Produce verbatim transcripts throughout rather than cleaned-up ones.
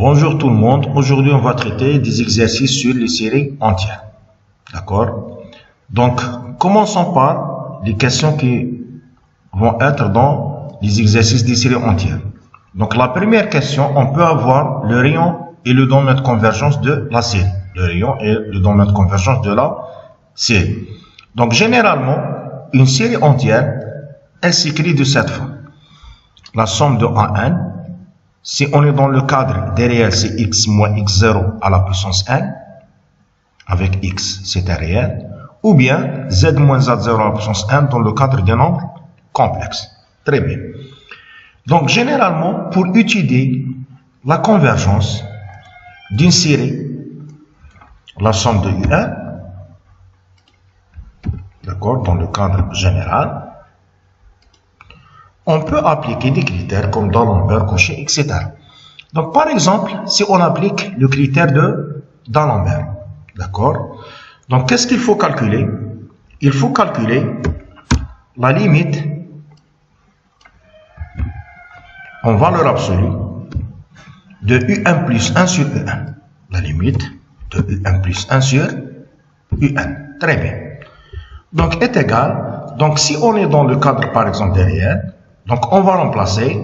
Bonjour tout le monde, aujourd'hui on va traiter des exercices sur les séries entières. D'accord? Donc, commençons par les questions qui vont être dans les exercices des séries entières. Donc, la première question, on peut avoir le rayon et le domaine de convergence de la série. Le rayon et le domaine de convergence de la série. Donc, généralement, une série entière, elle s'écrit de cette forme. La somme de A n, si on est dans le cadre des réels, c'est x moins x zéro à la puissance n, avec x, c'est un réel, ou bien z moins z zéro à la puissance n dans le cadre des nombres complexes. Très bien. Donc, généralement, pour étudier la convergence d'une série, la somme de U un, d'accord, dans le cadre général, on peut appliquer des critères comme D'Alembert, Cauchy, et cetera. Donc, par exemple, si on applique le critère de D'Alembert, d'accord? Donc, qu'est-ce qu'il faut calculer? Il faut calculer la limite en valeur absolue de U un plus un sur U un. La limite de U un plus un sur U un. Très bien. Donc, est égal. Donc, si on est dans le cadre, par exemple, des réels, donc, on va remplacer,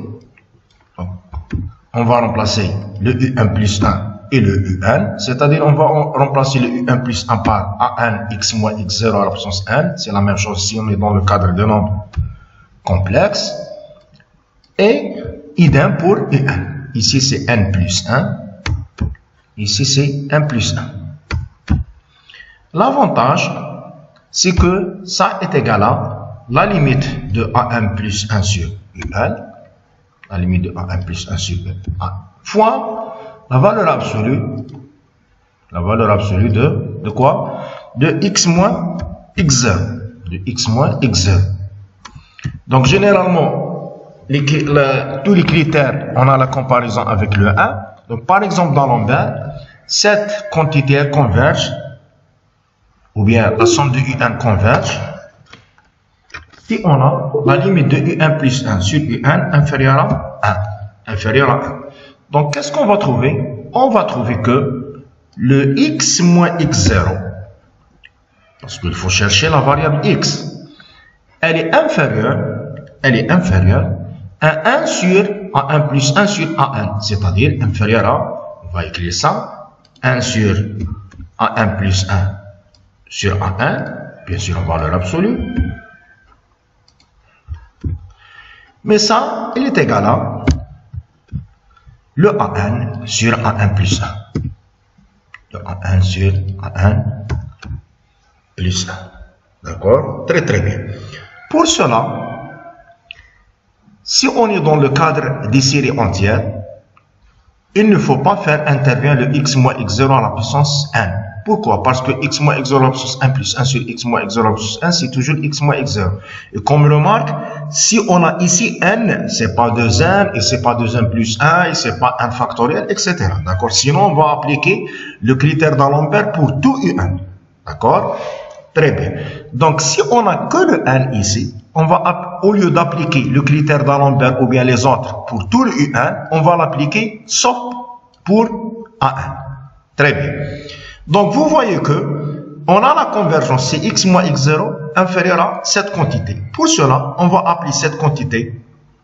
on va remplacer le U un plus un et le U un, c'est-à-dire on va remplacer le U un plus un par A n x moins x zéro à la puissance n, c'est la même chose si on est dans le cadre de nombres complexes, et idem pour U un. Ici c'est n plus un, ici c'est un plus un. L'avantage, c'est que ça est égal à la limite de A un plus un sur U un, la limite de A un plus un sur U un, fois la valeur absolue, la valeur absolue de, de quoi? De x moins x zéro, de x moins x zéro. Donc, généralement, les, le, tous les critères, on a la comparaison avec le un. Donc, par exemple, dans D'Alembert, cette quantité converge, ou bien la somme de U un converge, si on a la limite de U un plus un sur U un inférieure à un. Inférieure à un. Donc, qu'est-ce qu'on va trouver? On va trouver que le x moins x zéro, parce qu'il faut chercher la variable x, elle est inférieure, elle est inférieure à un sur A un plus un sur A un, c'est-à-dire inférieure à, on va écrire ça, un sur A un plus un sur A un, bien sûr en valeur absolue. Mais ça, il est égal à le A n sur A un plus un. Le A un sur A un plus un. D'accord? Très très bien. Pour cela, si on est dans le cadre des séries entières, il ne faut pas faire intervenir le x moins x zéro à la puissance n. Pourquoi? Parce que x moins x zéro à la puissance un plus un sur x moins x zéro à la puissance un, c'est toujours x moins x zéro. Et comme on remarque, si on a ici n, c'est pas deux n, et c'est pas deux n plus un, et c'est pas un factoriel, et cetera. D'accord? Sinon, on va appliquer le critère d'Alembert pour tout U un. D'accord? Très bien. Donc, si on a que le n ici, on va, au lieu d'appliquer le critère d'Alembert ou bien les autres pour tout le U un, on va l'appliquer sauf pour A un. Très bien. Donc, vous voyez que on a la convergence, c'est x moins x zéro inférieur à cette quantité. Pour cela, on va appeler cette quantité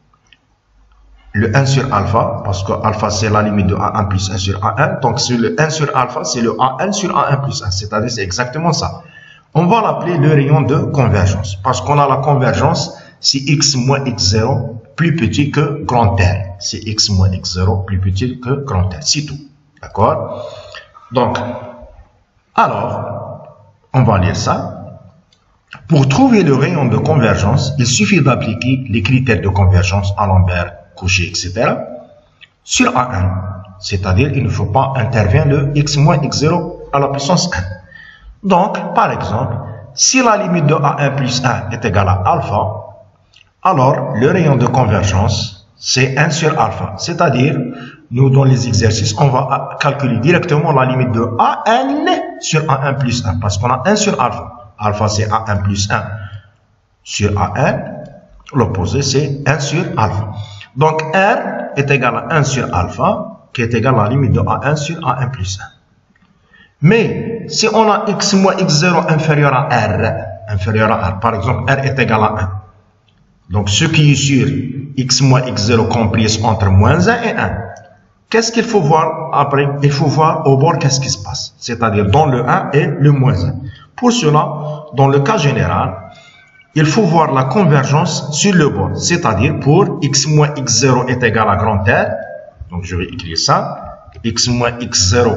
le un sur alpha, parce que alpha, c'est la limite de A un plus un sur A un. Donc, sur le un sur alpha, c'est le A un sur A un plus un. C'est-à-dire, c'est exactement ça. On va l'appeler le rayon de convergence, parce qu'on a la convergence, c'est x moins x zéro plus petit que grand R. C'est x moins x zéro plus petit que grand R. C'est tout. D'accord? Donc, alors, on va lire ça. Pour trouver le rayon de convergence, il suffit d'appliquer les critères de convergence D'Alembert, Cauchy, et cetera sur A un. C'est-à-dire, il ne faut pas intervenir le x moins x zéro à la puissance un. Donc, par exemple, si la limite de A un plus un est égale à alpha, alors le rayon de convergence, c'est un sur alpha. C'est-à-dire, nous, dans les exercices, on va calculer directement la limite de A n sur A un plus un, parce qu'on a un sur alpha. Alpha, c'est A un plus un sur A un. L'opposé, c'est un sur alpha. Donc, R est égal à un sur alpha qui est égal à la limite de A un sur A un plus un. Mais si on a x moins x zéro inférieur à R, inférieur à R, par exemple, R est égal à un. Donc, ce qui est sur x moins x zéro comprise entre moins un et un. Qu'est-ce qu'il faut voir après? Il faut voir au bord qu'est-ce qui se passe, c'est-à-dire dans le un et le moins un. Pour cela, dans le cas général, il faut voir la convergence sur le bord, c'est-à-dire pour x moins x zéro est égal à grand R, donc je vais écrire ça, x moins x zéro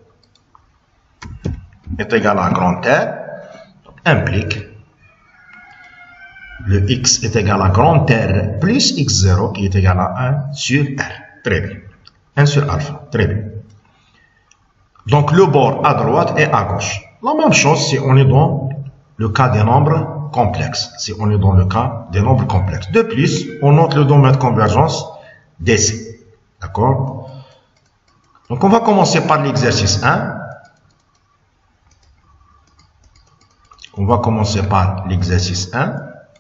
est égal à grand R, donc implique le x est égal à grand R plus x zéro qui est égal à un sur R. Très bien. un sur alpha. Très bien. Donc le bord à droite et à gauche. La même chose si on est dans le cas des nombres complexes. Si on est dans le cas des nombres complexes. De plus, on note le domaine de convergence D C. D'accord? Donc on va commencer par l'exercice un. On va commencer par l'exercice un.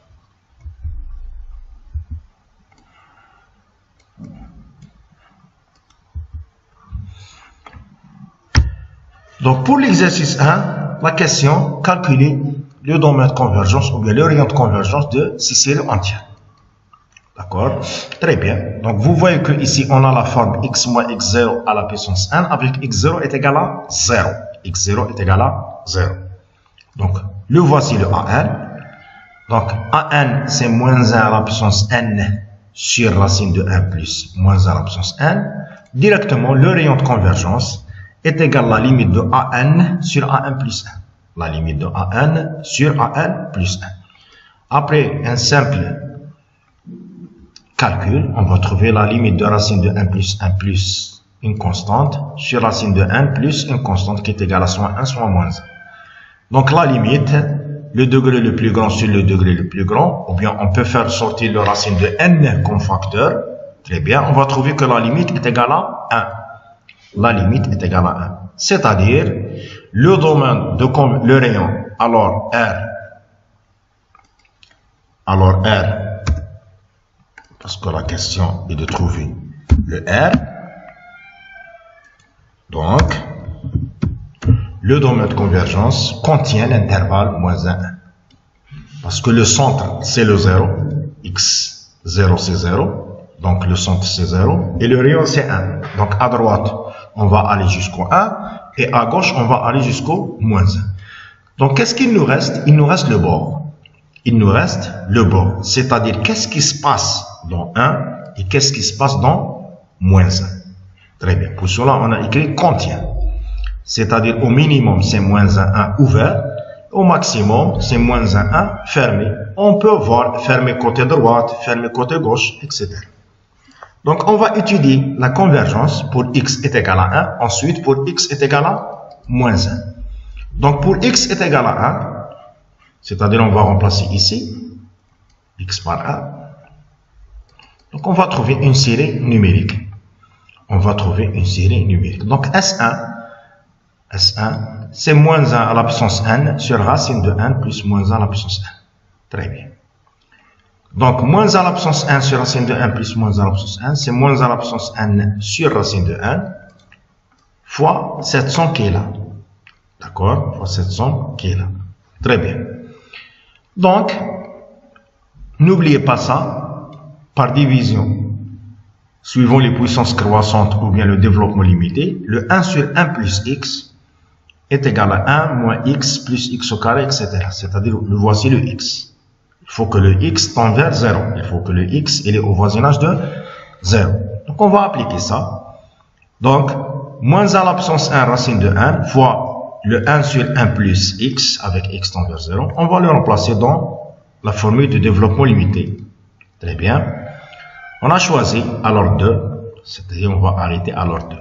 Donc, pour l'exercice un, la question, calculer le domaine de convergence ou bien le rayon de convergence de six séries entières. D'accord? Très bien. Donc, vous voyez que ici, on a la forme x moins x zéro à la puissance un avec x zéro est égal à zéro. x zéro est égal à zéro. Donc, le voici le A un. Donc, A un, c'est moins un à la puissance n sur racine de un plus moins un à la puissance n. Directement, le rayon de convergence est égal à la limite de A n sur A un plus un. La limite de A n sur A un plus un. Après un simple calcul, on va trouver la limite de racine de un plus un plus une constante sur racine de un plus une constante qui est égale à soit un soit moins un. Donc la limite, le degré le plus grand sur le degré le plus grand, ou bien on peut faire sortir la racine de n comme facteur. Très bien, on va trouver que la limite est égale à un. La limite est égale à un. C'est-à-dire, le domaine de le rayon, alors R, alors R, parce que la question est de trouver le R, donc, le domaine de convergence contient l'intervalle moins un. Parce que le centre, c'est le zéro, x zéro c'est zéro, donc le centre c'est zéro, et le rayon c'est un. Donc à droite, on va aller jusqu'au un, et à gauche, on va aller jusqu'au moins un. Donc, qu'est-ce qu'il nous reste? Il nous reste le bord. Il nous reste le bord. C'est-à-dire, qu'est-ce qui se passe dans un et qu'est-ce qui se passe dans moins un. Très bien. Pour cela, on a écrit contient. C'est-à-dire, au minimum, c'est moins un, un ouvert. Au maximum, c'est moins un, un fermé. On peut voir fermé côté droite, fermé côté gauche, et cetera. Donc, on va étudier la convergence pour x est égal à un. Ensuite, pour x est égal à moins un. Donc, pour x est égal à un, c'est-à-dire on va remplacer ici, x par un. Donc, on va trouver une série numérique. On va trouver une série numérique. Donc, S un, S un, c'est moins un à la puissance n sur racine de un plus moins un à la puissance n. Très bien. Donc, moins un à la puissance un sur racine de un plus moins un à la puissance un, c'est moins un à la puissance n sur racine de un fois sept cents qui est là. D'accord? Fois sept cents qui est là. Très bien. Donc, n'oubliez pas ça, par division, suivant les puissances croissantes ou bien le développement limité, le un sur un plus x est égal à un moins x plus x au carré, et cetera. C'est-à-dire, le voici le x. Il faut que le x tende vers zéro. Il faut que le x il est au voisinage de zéro. Donc, on va appliquer ça. Donc, moins un à la puissance un racine de un fois le un sur un plus x avec x tend vers zéro. On va le remplacer dans la formule de développement limité. Très bien. On a choisi à l'ordre deux. C'est-à-dire, on va arrêter à l'ordre deux.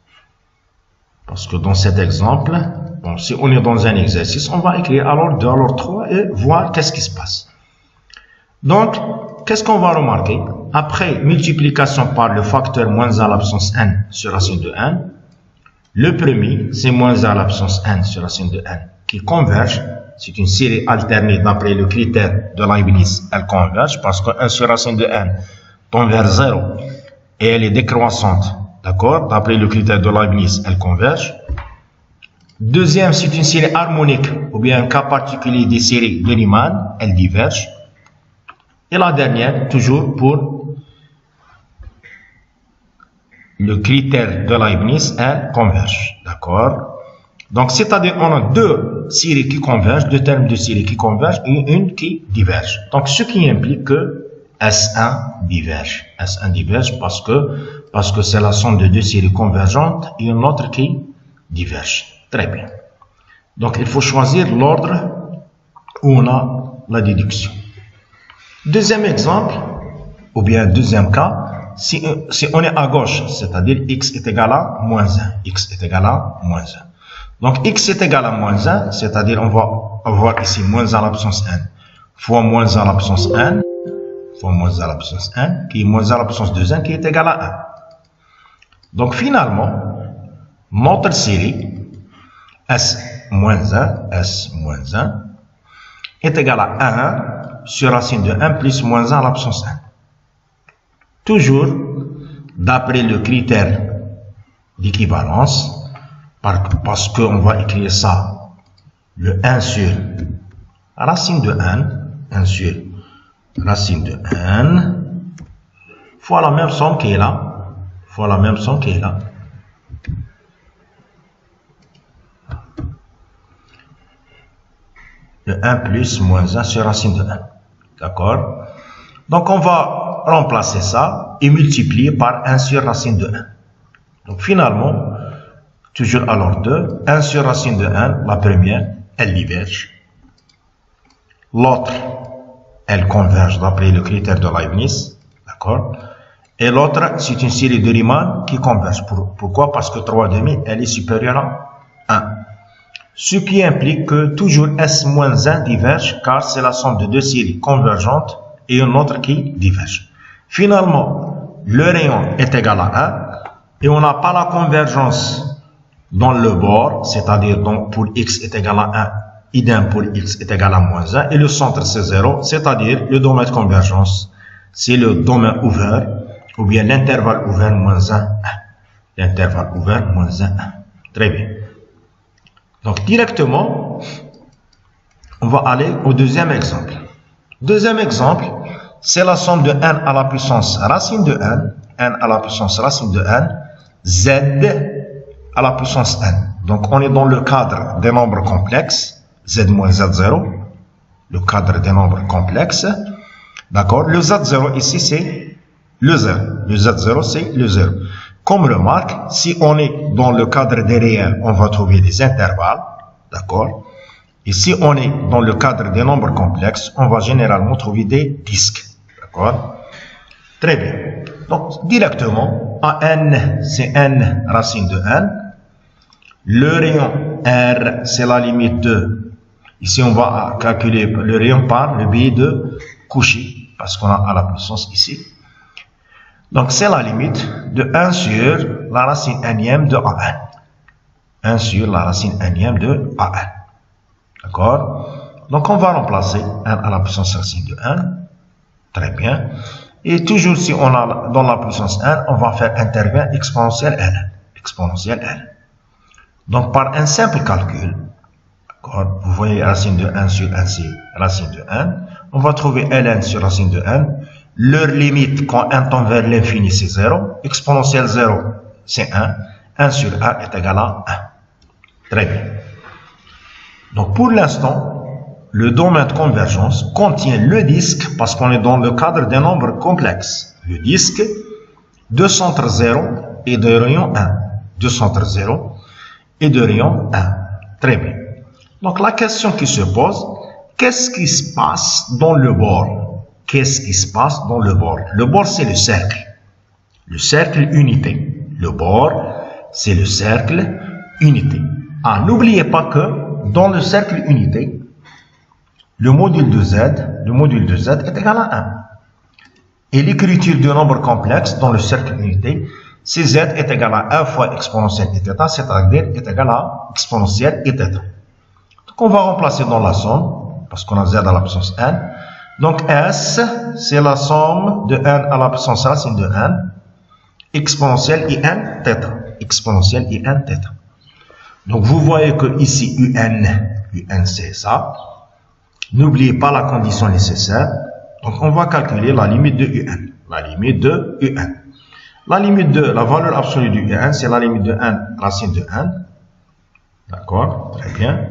Parce que dans cet exemple, bon, si on est dans un exercice, on va écrire à l'ordre deux, à l'ordre trois et voir qu'est-ce qui se passe. Donc, qu'est-ce qu'on va remarquer? Après multiplication par le facteur moins un à la puissance n sur racine de un, le premier, c'est moins un à la puissance n sur racine de n qui converge. C'est une série alternée d'après le critère de Leibniz. Elle converge parce que un sur racine de n tend vers zéro et elle est décroissante d'accord, d'après le critère de Leibniz, elles convergent. Deuxième, c'est une série harmonique, ou bien un cas particulier des séries de Riemann, elles divergent. Et la dernière, toujours pour le critère de Leibniz, elles convergent, d'accord. Donc, c'est-à-dire, on a deux séries qui convergent, deux termes de séries qui convergent et une qui diverge. Donc, ce qui implique que S un diverge. S un diverge parce que, parce que c'est la somme de deux séries convergentes et une autre qui diverge. Très bien. Donc, il faut choisir l'ordre où on a la déduction. Deuxième exemple, ou bien deuxième cas, si, si on est à gauche, c'est-à-dire x est égal à moins un. X est égal à moins un. Donc, x est égal à moins un, c'est-à-dire on va avoir ici moins un à la puissance n fois moins un à la puissance n fois moins un à la puissance n, qui est moins un à la puissance de un, qui est égal à un. Donc, finalement, notre série S moins un, S moins un, est égal à un sur racine de un plus moins un à la puissance n. Toujours d'après le critère d'équivalence, parce qu'on va écrire ça, le un sur racine de n, un sur racine de n, fois la même somme qui est là, fois la même somme qui est là. Le un plus moins un sur racine de un. D'accord? Donc, on va remplacer ça et multiplier par un sur racine de un. Donc, finalement, toujours à l'ordre deux, un sur racine de un, la première, elle diverge. L'autre, elle converge d'après le critère de Leibniz. D'accord? Et l'autre, c'est une série de Riemann qui converge. Pour, pourquoi? Parce que trois demi, elle est supérieure à un. Ce qui implique que toujours S moins un diverge, car c'est la somme de deux séries convergentes et une autre qui diverge. Finalement, le rayon est égal à un et on n'a pas la convergence dans le bord, c'est-à-dire donc pour x est égal à un, idem pour x est égal à moins un, et le centre c'est zéro, c'est-à-dire le domaine de convergence, c'est le domaine ouvert, ou bien l'intervalle ouvert moins un, un. L'intervalle ouvert moins un, un. Très bien. Donc, directement, on va aller au deuxième exemple. Deuxième exemple, c'est la somme de n à la puissance racine de n, n à la puissance racine de n, z à la puissance n. Donc, on est dans le cadre des nombres complexes, z moins z zéro, le cadre des nombres complexes. D'accord? Le z zéro ici, c'est le zéro. Le z zéro, c'est le zéro. Comme remarque, si on est dans le cadre des réels, on va trouver des intervalles, d'accord? Et si on est dans le cadre des nombres complexes, on va généralement trouver des disques, d'accord? Très bien. Donc, directement, à n, c'est n racine de n. Le rayon R, c'est la limite de, ici on va calculer le rayon par le biais de Cauchy, parce qu'on a à la puissance ici. Donc, c'est la limite de un sur la racine énième de A un. un sur la racine énième de A un. D'accord? Donc, on va remplacer un à la puissance racine de un. Très bien. Et toujours, si on a dans la puissance un, on va faire intervalle exponentielle L. Exponentielle L. Donc, par un simple calcul, d'accord? Vous voyez racine de un sur un, c'est racine de un. On va trouver ln sur racine de un. Leur limite, quand un tend vers l'infini, c'est zéro. Exponentielle zéro, c'est un. un sur un est égal à un. Très bien. Donc, pour l'instant, le domaine de convergence contient le disque, parce qu'on est dans le cadre des nombres complexes. Le disque de centre zéro et de rayon un. De centre zéro et de rayon un. Très bien. Donc, la question qui se pose, qu'est-ce qui se passe dans le bord? Qu'est-ce qui se passe dans le bord? Le bord, c'est le cercle. Le cercle unité. Le bord, c'est le cercle unité. Ah, n'oubliez pas que dans le cercle unité, le module de z, le module de z est égal à un. Et l'écriture du nombre complexe dans le cercle unité, c'est z est égal à un fois exponentielle et θ, c'est-à-dire est égal à exponentielle et θ. Donc, on va remplacer dans la somme, parce qu'on a z à la puissance n. Donc, S, c'est la somme de n à la puissance racine de n. exponentielle in θ. Exponentielle in θ. Donc, vous voyez que ici, un, un c'est ça. N'oubliez pas la condition nécessaire. Donc, on va calculer la limite de un. La limite de un. La limite de la valeur absolue du un, c'est la limite de un racine de un. D'accord, très bien.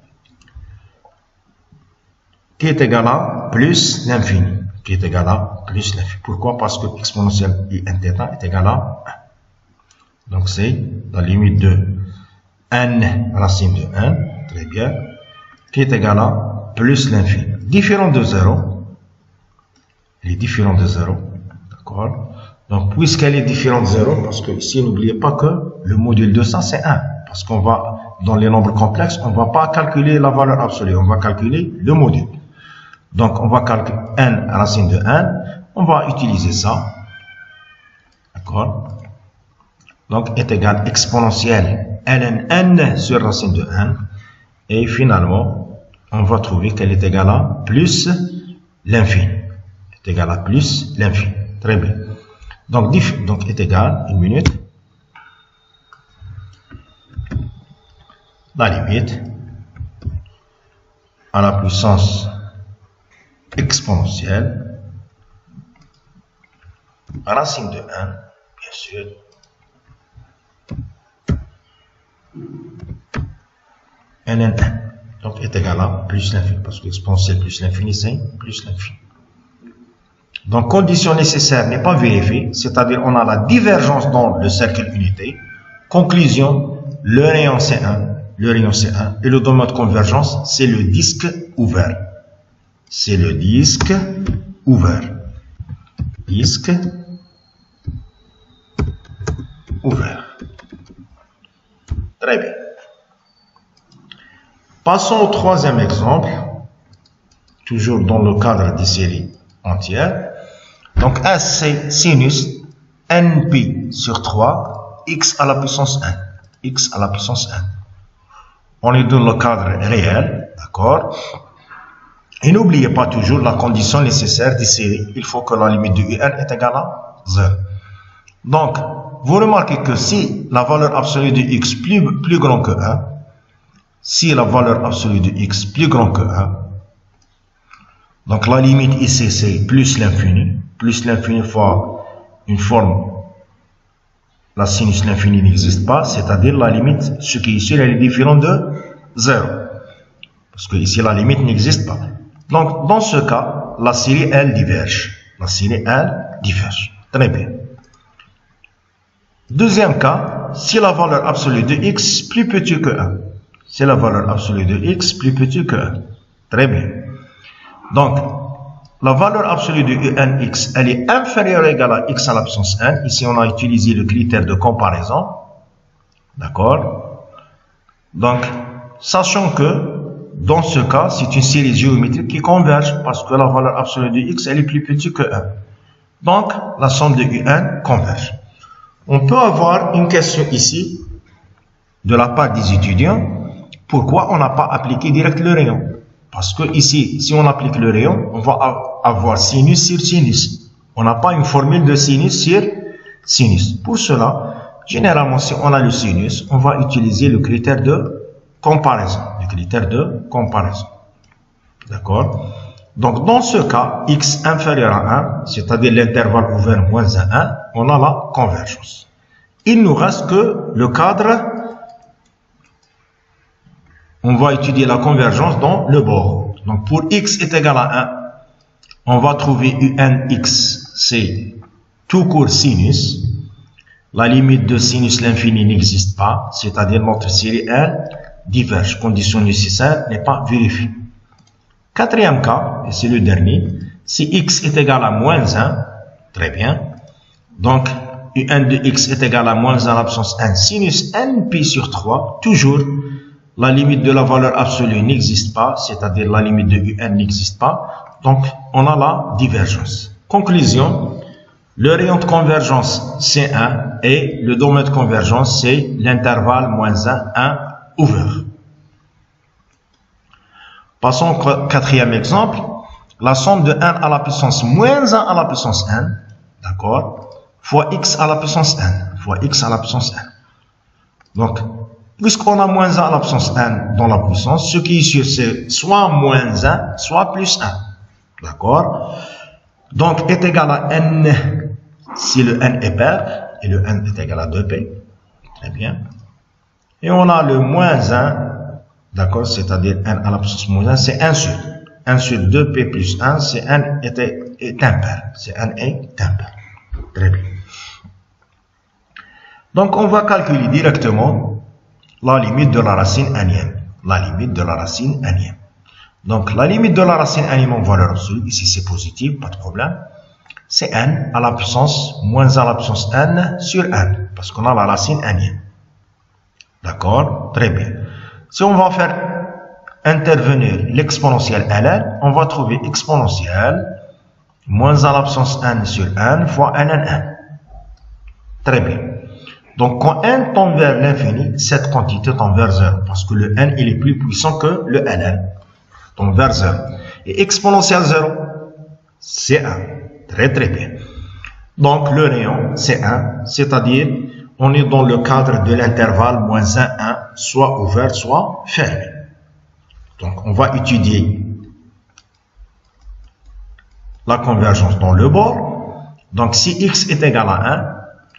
Qui est égal à plus l'infini. Qui est égal à plus l'infini. Pourquoi? Parce que exponentielle in θ est égal à un. Donc, c'est la limite de n racine de un. Très bien. Qui est égal à plus l'infini. Différent de zéro. Il est différent de zéro. D'accord. Donc, puisqu'elle est différente de zéro, parce que ici, n'oubliez pas que le module de ça, c'est un. Parce qu'on va, dans les nombres complexes, on ne va pas calculer la valeur absolue, on va calculer le module. Donc, on va calculer n racine de un, on va utiliser ça. D'accord. Donc, est égal exponentielle ln n sur racine de un. Et finalement, on va trouver qu'elle est égale à plus l'infini. Est égale à plus l'infini. Très bien. Donc, diff, donc est égal, une minute, la limite à la puissance exponentielle racine de un, bien sûr, ln un. Donc, est égal à plus l'infini, parce que exponentielle plus l'infini, c'est plus l'infini. Donc, condition nécessaire n'est pas vérifiée, c'est-à-dire on a la divergence dans le cercle unité. Conclusion, le rayon c'est un, le rayon c'est un, et le domaine de convergence, c'est le disque ouvert. C'est le disque ouvert. Disque ouvert. Très bien. Passons au troisième exemple, toujours dans le cadre des séries entières. Donc, S, c'est sinus np sur trois, x à la puissance un. X à la puissance un. On est dans le cadre réel, d'accord? Et n'oubliez pas toujours la condition nécessaire des séries. Il faut que la limite de un est égale à zéro. Donc, vous remarquez que si la valeur absolue de x plus, plus grand que un, si la valeur absolue de x plus grand que un, donc la limite ici c'est plus l'infini, plus l'infini fois une forme, la sinus l'infini n'existe pas, c'est-à-dire la limite, ce qui est ici, elle est différente de zéro. Parce que ici la limite n'existe pas. Donc dans ce cas, la série elle diverge. La série elle diverge. Très bien. Deuxième cas, si la valeur absolue de x plus petit que un. C'est la valeur absolue de x plus petit que un. Très bien. Donc, la valeur absolue de unx, elle est inférieure ou égale à x à la puissance un. Ici, on a utilisé le critère de comparaison. D'accord? Donc, sachant que, dans ce cas, c'est une série géométrique qui converge parce que la valeur absolue de x, elle est plus petite que un. Donc, la somme de un converge. On peut avoir une question ici, de la part des étudiants. Pourquoi on n'a pas appliqué direct le rayon? Parce que ici, si on applique le rayon, on va avoir sinus sur sinus. On n'a pas une formule de sinus sur sinus. Pour cela, généralement, si on a le sinus, on va utiliser le critère de comparaison. Le critère de comparaison. D'accord? Donc, dans ce cas, x inférieur à un, c'est-à-dire l'intervalle ouvert moins un, un, on a la convergence. Il nous reste que le cadre. On va étudier la convergence dans le bord. Donc, pour x est égal à un, on va trouver unx, c'est tout court sinus. La limite de sinus l'infini n'existe pas, c'est-à-dire notre série elle diverge. Condition nécessaire n'est pas vérifiée. Quatrième cas, et c'est le dernier, si x est égal à moins un, très bien. Donc, un de x est égal à moins un à l'absence un, sinus np sur trois, toujours. La limite de la valeur absolue n'existe pas, c'est-à-dire la limite de un n'existe pas. Donc, on a la divergence. Conclusion, le rayon de convergence c'est un et le domaine de convergence c'est l'intervalle moins un, un ouvert. Passons au quatrième exemple. La somme de un à la puissance moins un à la puissance un, d'accord, fois x à la puissance n, fois x à la puissance n. Donc, puisqu'on a moins un à la puissance n dans la puissance, ce qui est sûr, c'est soit moins un, soit plus un. D'accord? Donc, est égal à n si le n est pair, et le n est égal à deux p. Très bien. Et on a le moins un, d'accord, c'est-à-dire n à la puissance moins un, c'est un sur. un sur deux p plus un, c'est n est, est impair. C'est n est impair. Très bien. Donc, on va calculer directement la limite de la racine n-ième. La limite de la racine n-ième. Donc, la limite de la racine n-ième en valeur absolue, ici c'est positif, pas de problème. C'est n à la puissance moins à la puissance n sur n, parce qu'on a la racine n-ième. D'accord? Très bien. Si on va faire intervenir l'exponentielle ln, on va trouver exponentielle moins à la puissance n sur n fois n n n. Très bien. Donc, quand n tend vers l'infini, cette quantité tend vers zéro, parce que le n il est plus puissant que le ln. Tend vers zéro. Et exponentielle zéro, c'est un. Très très bien. Donc, le rayon, c'est un, c'est-à-dire, on est dans le cadre de l'intervalle moins un, un, soit ouvert, soit fermé. Donc, on va étudier la convergence dans le bord. Donc, si x est égal à un,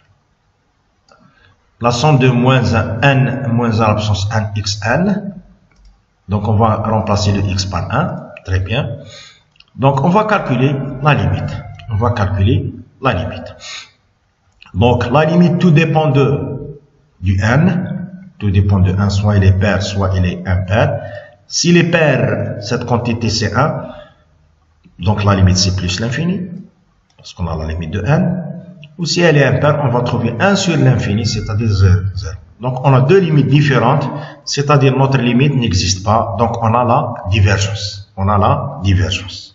la somme de moins un, n, moins un à la puissance n, xn. Donc, on va remplacer le x par un. Très bien. Donc, on va calculer la limite. On va calculer la limite. Donc, la limite, tout dépend de, du n. Tout dépend de un, soit il est pair, soit il est impair. S'il est pair, cette quantité c'est un. Donc, la limite, c'est plus l'infini. Parce qu'on a la limite de n. Ou si elle est impaire, on va trouver un sur l'infini, c'est-à-dire zéro. Donc, on a deux limites différentes, c'est-à-dire notre limite n'existe pas. Donc, on a la divergence. On a la divergence.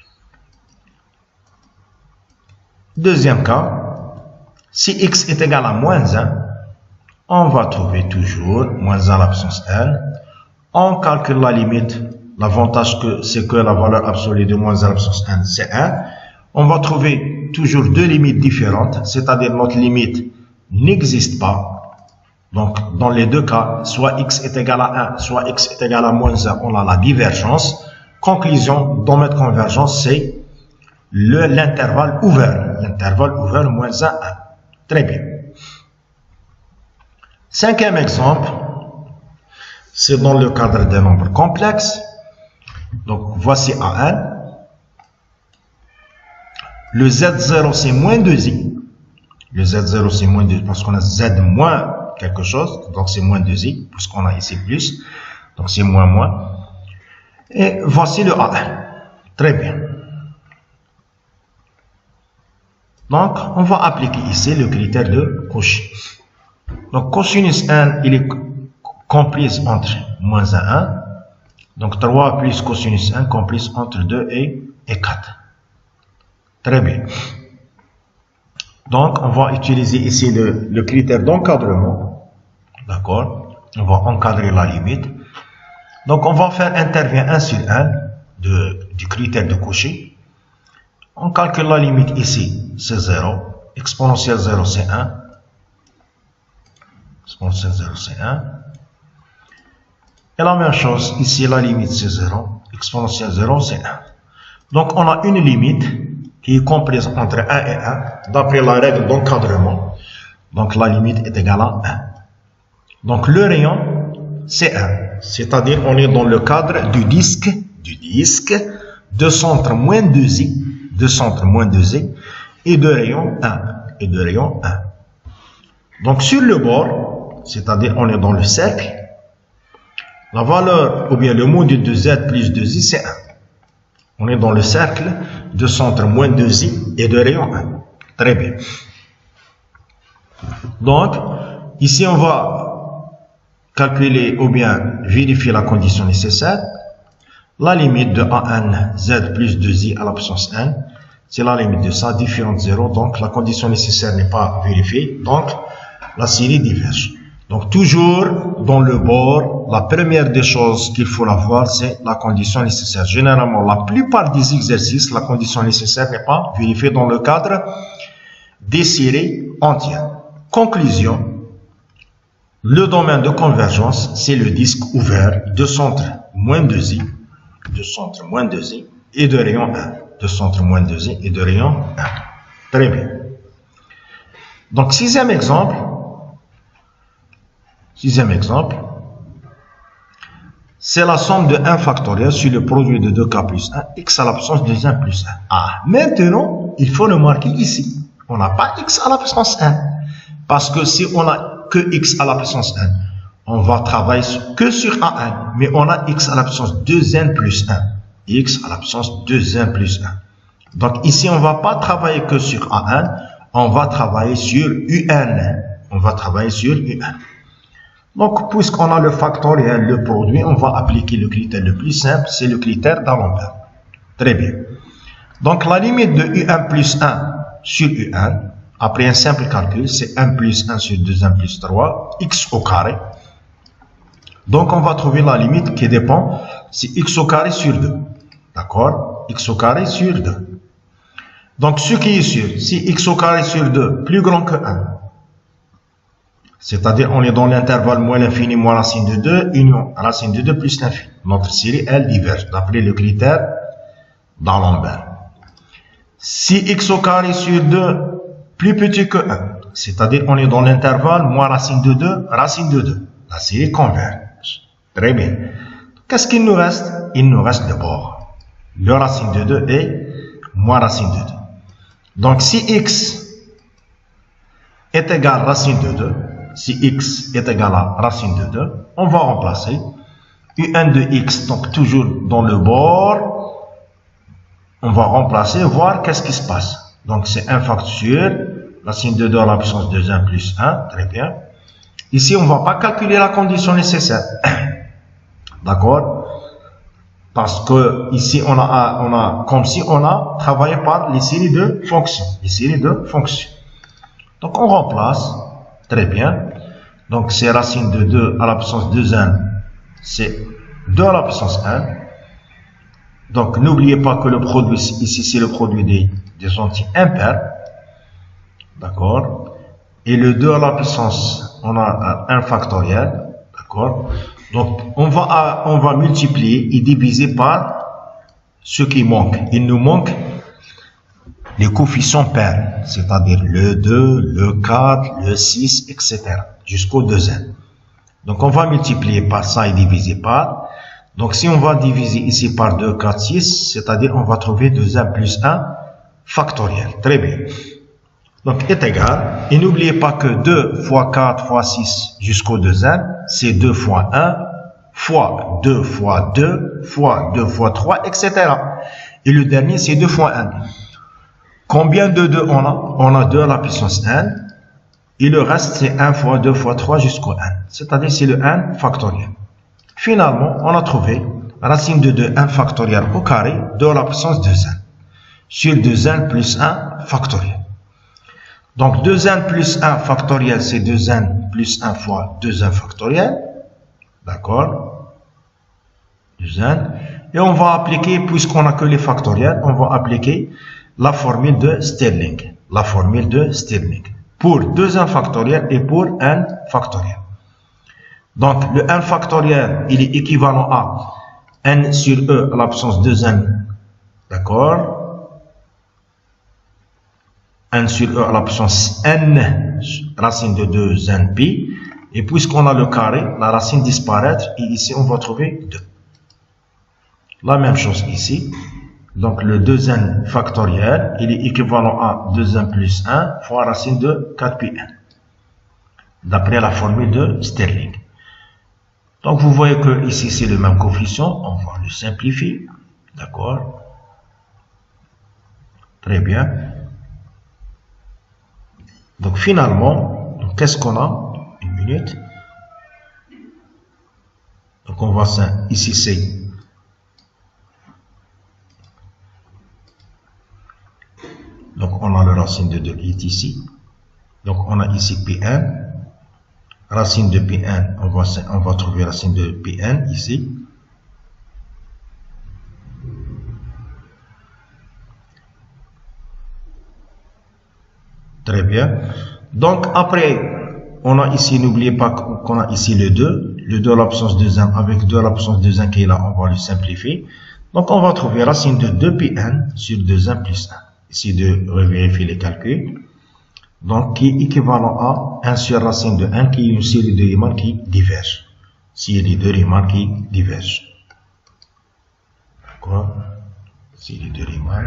Deuxième cas, si x est égal à moins un, on va trouver toujours moins un à la puissance n. On calcule la limite. L'avantage que c'est que la valeur absolue de moins un à la puissance n, c'est un. On va trouver toujours deux limites différentes, c'est-à-dire notre limite n'existe pas. Donc, dans les deux cas, soit x est égal à un, soit x est égal à moins un, on a la divergence. Conclusion, dans notre convergence, c'est l'intervalle ouvert. L'intervalle ouvert, moins un, un. Très bien. Cinquième exemple, c'est dans le cadre des nombres complexes. Donc, voici A n. Le z zéro, c'est moins deux i. Le z zéro, c'est moins deux i, parce qu'on a z moins quelque chose. Donc, c'est moins deux i, puisqu'on a ici plus. Donc, c'est moins moins. Et voici le A n. Très bien. Donc, on va appliquer ici le critère de Cauchy. Donc, cosinus n, il est compris entre moins un, un. Donc, trois plus cosinus n compris entre deux et, et quatre. Très bien. Donc, on va utiliser ici le, le critère d'encadrement. D'accord? On va encadrer la limite. Donc, on va faire intervenir un sur un de, du critère de Cauchy. On calcule la limite ici, c'est zéro. Exponentielle zéro, c'est un. Exponentielle zéro, c'est un. Et la même chose, ici, la limite, c'est zéro. Exponentielle zéro, c'est un. Donc, on a une limite qui est comprise entre un et un, d'après la règle d'encadrement. Donc, la limite est égale à un. Donc, le rayon, c'est un. C'est-à-dire, on est dans le cadre du disque, du disque, de centre moins deux i, de centre moins deux i, et de rayon un, et de rayon un. Donc, sur le bord, c'est-à-dire, on est dans le cercle, la valeur, ou bien le module de z plus deux i, c'est un. On est dans le cercle de centre moins deux i et de rayon un. Très bien. Donc, ici, on va calculer ou bien vérifier la condition nécessaire. La limite de A n z plus deux i à la puissance n, c'est la limite de ça, différente de zéro. Donc, la condition nécessaire n'est pas vérifiée. Donc, la série diverge. Donc, toujours dans le bord, la première des choses qu'il faut avoir, c'est la condition nécessaire. Généralement, la plupart des exercices, la condition nécessaire n'est pas vérifiée dans le cadre des séries entières. Conclusion. Le domaine de convergence, c'est le disque ouvert de centre moins deux i, de centre moins deux i et de rayon un. De centre moins deux i et de rayon un. Très bien. Donc, sixième exemple. Sixième exemple. C'est la somme de un factoriel sur le produit de deux k plus un, x à la puissance de un plus un. Ah, maintenant, il faut le marquer ici. On n'a pas x à la puissance un. Parce que si on a que x à la puissance un, on va travailler que sur a un. Mais on a x à la puissance deux n plus un. X à la puissance deux n plus un. Donc ici, on ne va pas travailler que sur a un. On va travailler sur un. On va travailler sur un. Donc, puisqu'on a le factoriel, le produit, on va appliquer le critère le plus simple, c'est le critère d'Alembert. Très bien. Donc, la limite de u un plus un sur u un, après un simple calcul, c'est un plus un sur deux n plus trois, x au carré. Donc, on va trouver la limite qui dépend, c'est x au carré sur deux. D'accord? X au carré sur deux. Donc, ce qui est sûr, si x au carré sur deux plus grand que un, c'est-à-dire on est dans l'intervalle moins l'infini moins racine de deux, union racine de deux plus l'infini. Notre série, elle diverge d'après le critère d'Alembert. Si x au carré sur deux plus petit que un, c'est-à-dire on est dans l'intervalle moins racine de deux, racine de deux. La série converge. Très bien. Qu'est-ce qu'il nous reste? Il nous reste le bord. Le racine de deux est moins racine de deux. Donc si x est égal à racine de deux, si x est égal à racine de deux, on va remplacer u un de x, donc toujours dans le bord, on va remplacer, voir qu'est-ce qui se passe. Donc c'est un facteur, racine de deux à la puissance de un plus un, très bien. Ici, on ne va pas calculer la condition nécessaire. D'accord? Parce que ici, on a, on a, comme si on a travaillé par les séries de fonctions. Les séries de fonctions. Donc, on remplace. Très bien. Donc, c'est racine de deux à la puissance de un. C'est deux à la puissance un. Donc, n'oubliez pas que le produit, ici, c'est le produit des, des entiers impairs. D'accord? Et le deux à la puissance, on a un factoriel. D'accord? Donc, on va, on va multiplier et diviser par ce qui manque. Il nous manque les coefficients pairs, c'est-à-dire le deux, le quatre, le six, et cetera, jusqu'au deux n. Donc, on va multiplier par ça et diviser par. Donc, si on va diviser ici par deux, quatre, six, c'est-à-dire on va trouver deux n plus un factoriel. Très bien. Donc, est égal. Et n'oubliez pas que deux fois quatre fois six jusqu'au deux n, c'est deux fois un, fois deux fois deux, fois deux fois trois, et cetera. Et le dernier, c'est deux fois un. Combien de deux on a? On a deux à la puissance n. Et le reste, c'est un fois deux fois trois jusqu'au un. C'est-à-dire, c'est le un factoriel. Finalement, on a trouvé racine de deux, un factoriel au carré, deux à la puissance deux n. Sur deux n plus un factoriel. Donc, deux n plus un factoriel, c'est deux n plus un fois deux n factoriel. D'accord? deux n. Et on va appliquer, puisqu'on n'a que les factoriels, on va appliquer la formule de Stirling. La formule de Stirling. Pour deux n factoriel et pour n factoriel. Donc, le un factoriel, il est équivalent à n sur e à la puissance deux n. D'accord? n sur e à la puissance n, racine de deux n pi. Et puisqu'on a le carré, la racine disparaît. Et ici, on va trouver deux. La même chose ici. Donc, le deux n factoriel, il est équivalent à deux n plus un fois racine de quatre pi n. D'après la formule de Stirling. Donc, vous voyez que ici, c'est le même coefficient. On va le simplifier. D'accord? Très bien. Donc, finalement, qu'est-ce qu'on a? Une minute. Donc, on va ça. Ici, c'est donc, on a le racine de deux qui est ici. Donc, on a ici P n. Racine de P n, on va, on va trouver racine de P n ici. Très bien. Donc, après, on a ici, n'oubliez pas qu'on a ici le deux. Le deux à l'absence de un avec deux à l'absence de un qui est là, on va le simplifier. Donc, on va trouver racine de deux pi n sur deux n plus un. Ici, de revérifier les calculs. Donc, qui est équivalent à un sur racine de un, qui est une série de Riemann qui diverge. Série de Riemann qui diverge. D'accord? Série de Riemann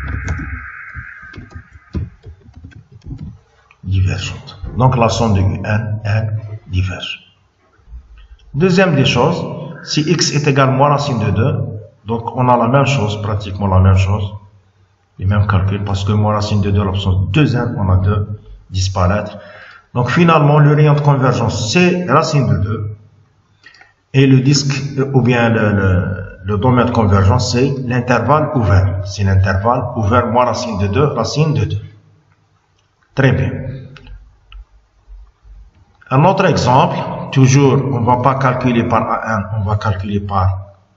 divergente. Donc, la somme de un, n diverge. Deuxième des choses, si x est égal à moins racine de deux, donc on a la même chose, pratiquement la même chose, les mêmes calculs, parce que moins racine de deux, à l'absence de deux n, on a deux disparaître. Donc finalement, le rayon de convergence, c'est racine de deux, et le disque, ou bien le, le, le domaine de convergence, c'est l'intervalle ouvert. C'est l'intervalle ouvert moins racine de deux, racine de deux. Très bien. Un autre exemple, toujours, on ne va pas calculer par A un, on va calculer par,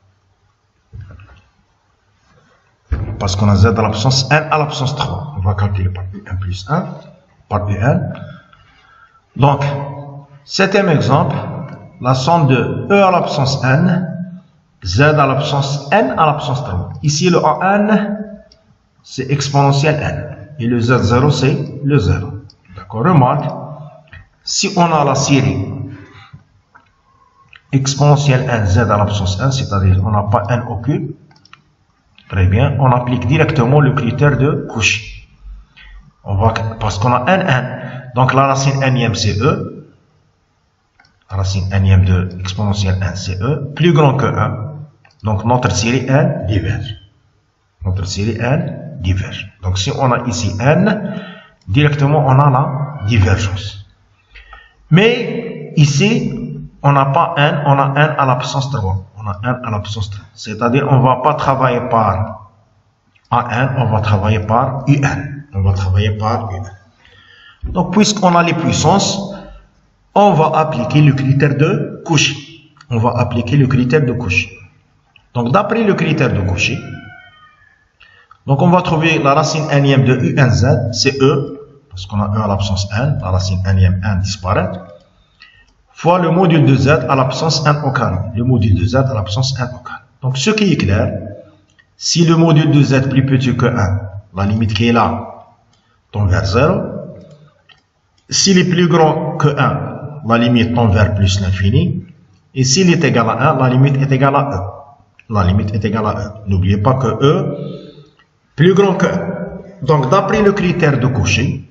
parce qu'on a Z à l'absence n à l'absence trois. On va calculer par U un plus un, par U n. Donc, septième exemple, la somme de E à l'absence n, Z à l'absence n à l'absence trois. Ici, le A n, c'est exponentiel n. Et le Z zéro, c'est le zéro. D'accord? Remarque, si on a la série exponentielle n, Z à l'absence n, c'est-à-dire on n'a pas n occulte, très bien, on applique directement le critère de Cauchy. On va, parce qu'on a n, n. Donc la racine n-ième, c'est E. La racine n-ième de exponentielle n, c'est E. Plus grand que un. Donc notre série n diverge. Notre série n diverge. Donc si on a ici n, directement on a la divergence. Mais ici, on n'a pas n, on a n à l'absence trois. On a n à l'absence trois. C'est-à-dire on ne va pas travailler par A n, on va travailler par U n. On va travailler par U n. Donc, puisqu'on a les puissances, on va appliquer le critère de Cauchy. On va appliquer le critère de Cauchy. Donc, d'après le critère de Cauchy, donc on va trouver la racine n-ième de U n Z, c'est E, parce qu'on a E à l'absence n, la racine n-ième n disparaît, fois le module de Z à l'absence n au carré. Le module de Z à l'absence n au carré. Donc, ce qui est clair, si le module de Z est plus petit que un, la limite qui est là tend vers zéro. S'il est plus grand que un, la limite tend vers plus l'infini. Et s'il est égal à un, la limite est égale à E. La limite est égale à E. N'oubliez pas que E, plus grand que un. Donc, d'après le critère de Cauchy,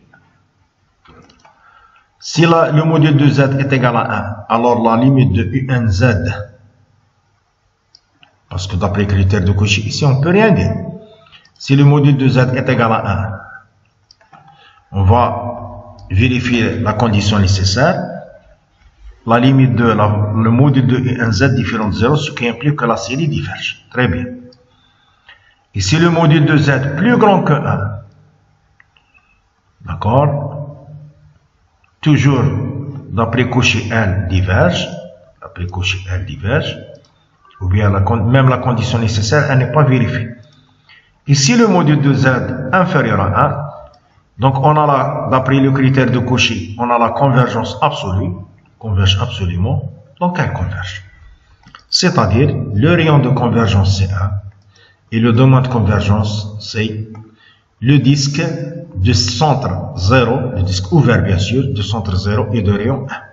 si la, le module de Z est égal à un, alors la limite de U n Z, parce que d'après le critère de Cauchy, ici, on ne peut rien dire. Si le module de Z est égal à un, on va vérifier la condition nécessaire. La limite de la, le module de U n Z différent de zéro, ce qui implique que la série diverge. Très bien. Et si le module de Z est plus grand que un, d'accord, toujours d'après Cauchy L diverge, d'après Cauchy L diverge, ou bien la, même la condition nécessaire, elle n'est pas vérifiée. Et si le module de Z est inférieur à un, donc on a la, d'après le critère de Cauchy, on a la convergence absolue, converge absolument, donc elle converge. C'est-à-dire, le rayon de convergence c'est un, et le domaine de convergence c'est le disque de centre zéro, le disque ouvert bien sûr, de centre zéro et de rayon un.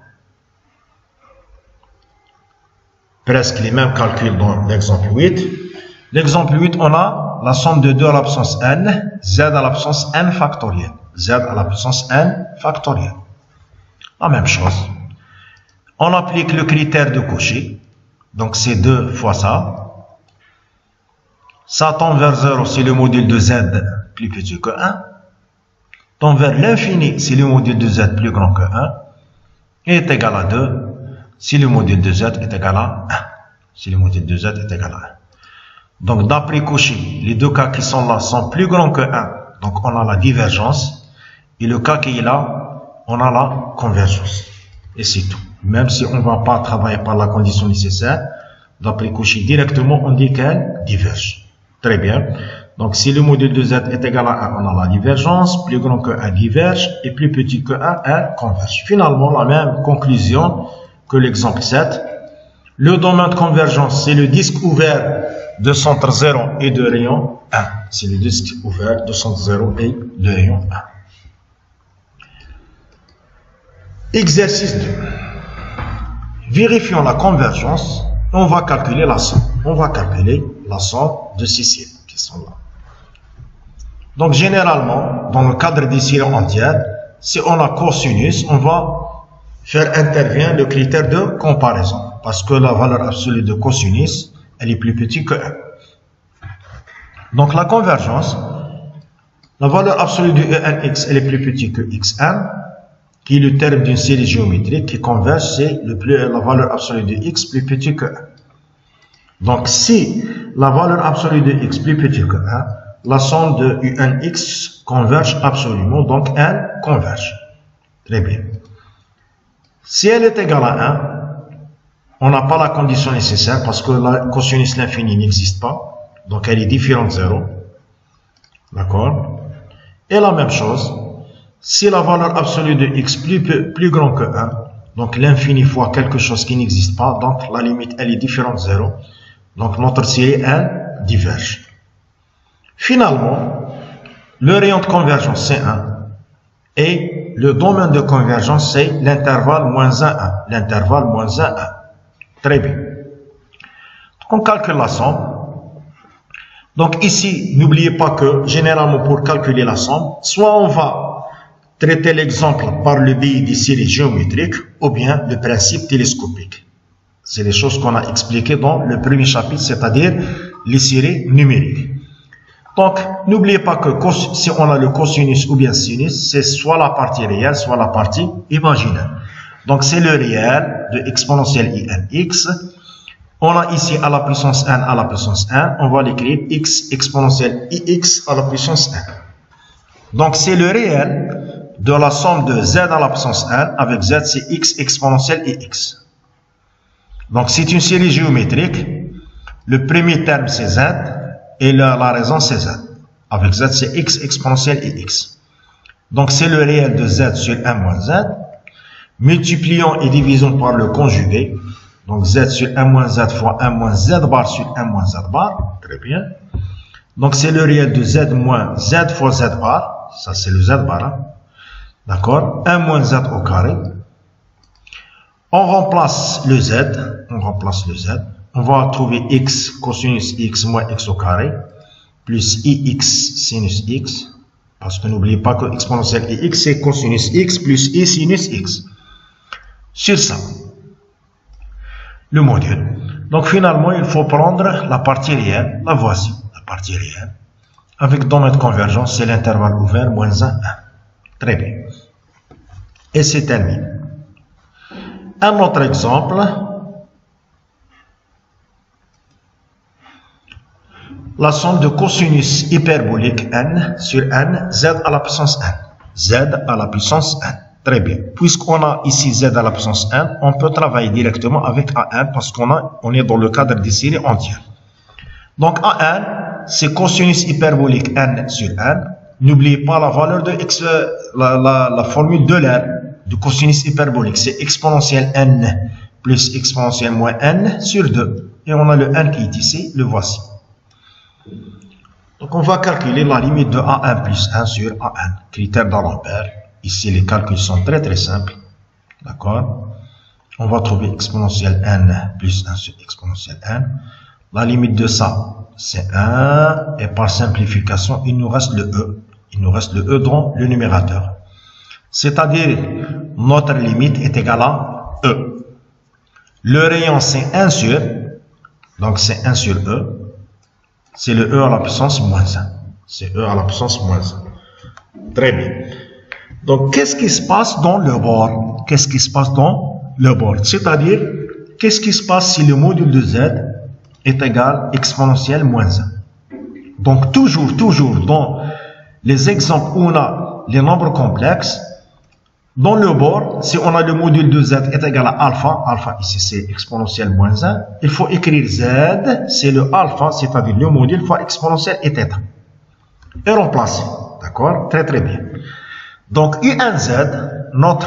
Presque les mêmes calculs dans l'exemple huit. L'exemple huit, on a la somme de deux à la puissance n, z à la puissance n factorielle. Z à la puissance n factorielle. La même chose. On applique le critère de Cauchy. Donc c'est deux fois ça. Ça tend vers zéro si le module de z plus petit que un. Tend vers l'infini si le module de z plus grand que un. Et est égal à deux si le module de z est égal à un. Si le module de z est égal à un. Donc d'après Cauchy, les deux cas qui sont là sont plus grands que un. Donc on a la divergence. Et le cas qui est là, on a la convergence. Et c'est tout. Même si on ne va pas travailler par la condition nécessaire, d'après Cauchy directement, on dit qu'elle diverge. Très bien. Donc, si le module de z est égal à un, on a la divergence, plus grand que un diverge, et plus petit que un, un converge. Finalement, la même conclusion que l'exemple sept. Le domaine de convergence, c'est le disque ouvert de centre zéro et de rayon un. C'est le disque ouvert de centre zéro et de rayon un. Exercice deux. Vérifions la convergence. On va calculer la somme. On va calculer la somme de ces séries qui sont là. Donc, généralement, dans le cadre des séries entières, si on a cosinus, on va faire intervenir le critère de comparaison. Parce que la valeur absolue de cosinus, elle est plus petite que un. Donc, la convergence, la valeur absolue de E N X, elle est plus petite que X un, qui est le terme d'une série géométrique qui converge, c'est la valeur absolue de X plus petite que un. Donc, si la valeur absolue de X plus petite que un, la somme de U N X converge absolument, donc un converge. Très bien. Si elle est égale à un, on n'a pas la condition nécessaire parce que la cosinus l'infini n'existe pas. Donc, elle est différente de zéro. D'accord? Et la même chose, si la valeur absolue de x plus, plus grand que un, donc l'infini fois quelque chose qui n'existe pas, donc la limite, elle est différente de zéro. Donc, notre série, elle diverge. Finalement, le rayon de convergence, c'est un. Et le domaine de convergence, c'est l'intervalle moins un, un. L'intervalle moins un, un. Très bien. On calcule la somme. Donc ici, n'oubliez pas que généralement pour calculer la somme, soit on va traiter l'exemple par le biais des séries géométriques ou bien le principe télescopique. C'est les choses qu'on a expliquées dans le premier chapitre, c'est-à-dire les séries numériques. Donc, n'oubliez pas que si on a le cosinus ou bien sinus, c'est soit la partie réelle, soit la partie imaginaire. Donc, c'est le réel de exponentielle I N X. On a ici à la puissance n à la puissance un. On va l'écrire x exponentielle I X à la puissance un. Donc, c'est le réel de la somme de z à la puissance un avec z, c'est x exponentielle I X. Donc, c'est une série géométrique. Le premier terme, c'est z. Et la, la raison, c'est z. Avec z, c'est x exponentielle I X. Donc, c'est le réel de z sur un moins z. Multiplions et divisons par le conjugué. Donc, z sur un moins z fois un moins z bar sur un moins z bar. Très bien. Donc, c'est le réel de z moins z fois z bar. Ça, c'est le z bar. Hein? D'accord? un moins z au carré. On remplace le z. On remplace le z. On va trouver x cosinus x moins x au carré. Plus ix sinus x. Parce que n'oubliez pas que exponentielle ix, c'est cosinus x plus i sinus x. Sur ça, le module. Donc finalement, il faut prendre la partie réelle, la voici, la partie réelle. Avec domaine de convergence, c'est l'intervalle ouvert, moins un, un. Très bien. Et c'est terminé. Un autre exemple. La somme de cosinus hyperbolique n sur n, z à la puissance un. Z à la puissance un. Très bien. Puisqu'on a ici z à la puissance un, on peut travailler directement avec A un parce qu'on a, on est dans le cadre des séries entières. Donc A un, c'est cosinus hyperbolique n sur n. N'oubliez pas la valeur de x, la, la, la formule de l'air du cosinus hyperbolique. C'est exponentielle n plus exponentielle moins n sur deux. Et on a le n qui est ici, le voici. Donc on va calculer la limite de A un plus un sur A un. Critère d'Alembert. Ici, les calculs sont très très simples. D'accord? On va trouver exponentielle n plus un sur exponentielle n. La limite de ça, c'est un. Et par simplification, il nous reste le e. Il nous reste le e dans le numérateur. C'est-à-dire, notre limite est égale à e. Le rayon, c'est un sur. Donc, c'est un sur e. C'est le e à la puissance moins un. C'est e à la puissance moins un. Très bien. Donc, qu'est-ce qui se passe dans le bord? Qu'est-ce qui se passe dans le bord? C'est-à-dire, qu'est-ce qui se passe si le module de z est égal à exponentielle moins un? Donc, toujours, toujours, dans les exemples où on a les nombres complexes, dans le bord, si on a le module de z est égal à alpha, alpha ici c'est exponentielle moins un, il faut écrire z, c'est le alpha, c'est-à-dire le module fois exponentielle et θ. et remplacer. D'accord? Très très bien. Donc U N Z, notre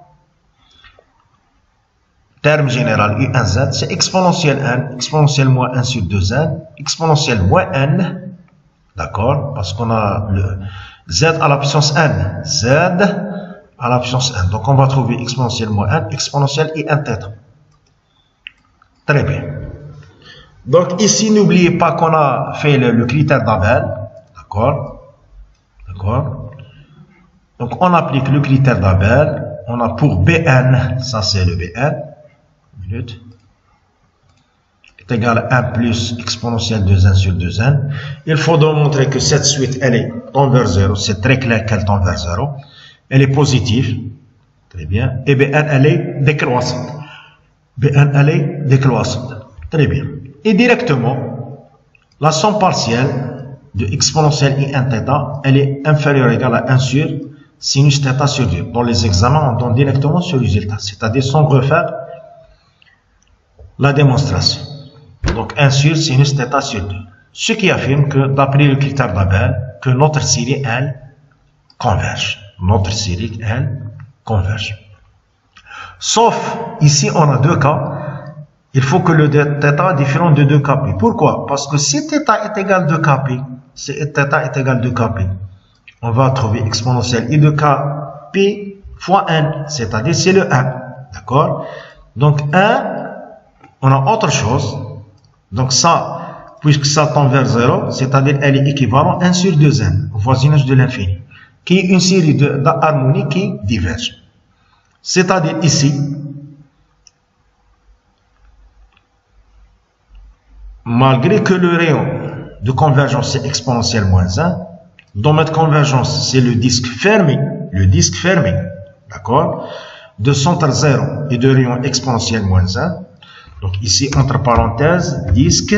terme général U N Z, c'est exponentielle n, exponentielle moins un sur deux n, exponentielle moins n, d'accord? Parce qu'on a le z à la puissance n, z à la puissance n. Donc on va trouver exponentielle moins n, exponentielle I n θ. Très bien. Donc ici, n'oubliez pas qu'on a fait le, le critère d'Abel, d'accord? D'accord? Donc on applique le critère d'Abel, on a pour Bn, ça c'est le Bn, minute, est égal à un plus exponentielle deux n sur deux n. Il faut donc montrer que cette suite, elle est tend vers zéro, c'est très clair qu'elle tend vers zéro, elle est positive, très bien, et Bn, elle est décroissante. Bn, elle est décroissante, très bien. Et directement, la somme partielle de exponentielle I n θ, elle est inférieure ou égale à un sur sinus θ sur deux. Dans les examens, on donne directement ce résultat, c'est-à-dire sans refaire la démonstration. Donc un sur sinus θ sur deux. Ce qui affirme que, d'après le critère d'Abel, que notre série, elle, converge. Notre série, elle, converge. Sauf, ici, on a deux cas. Il faut que le θ est différent de deux K P. Pourquoi? Parce que si θ est égal à deux K P, si θ est égal à deux K P, on va trouver exponentielle I de K P fois n, c'est-à-dire c'est le un. D'accord? Donc un, on a autre chose. Donc ça, puisque ça tend vers zéro, c'est-à-dire elle est équivalente à un sur deux n, au voisinage de l'infini, qui est une série d'harmonies qui divergent. C'est-à-dire ici, malgré que le rayon de convergence est exponentielle moins un, dans notre convergence, c'est le disque fermé, le disque fermé, d'accord, de centre zéro et de rayon exponentielle moins un. Donc ici, entre parenthèses, disque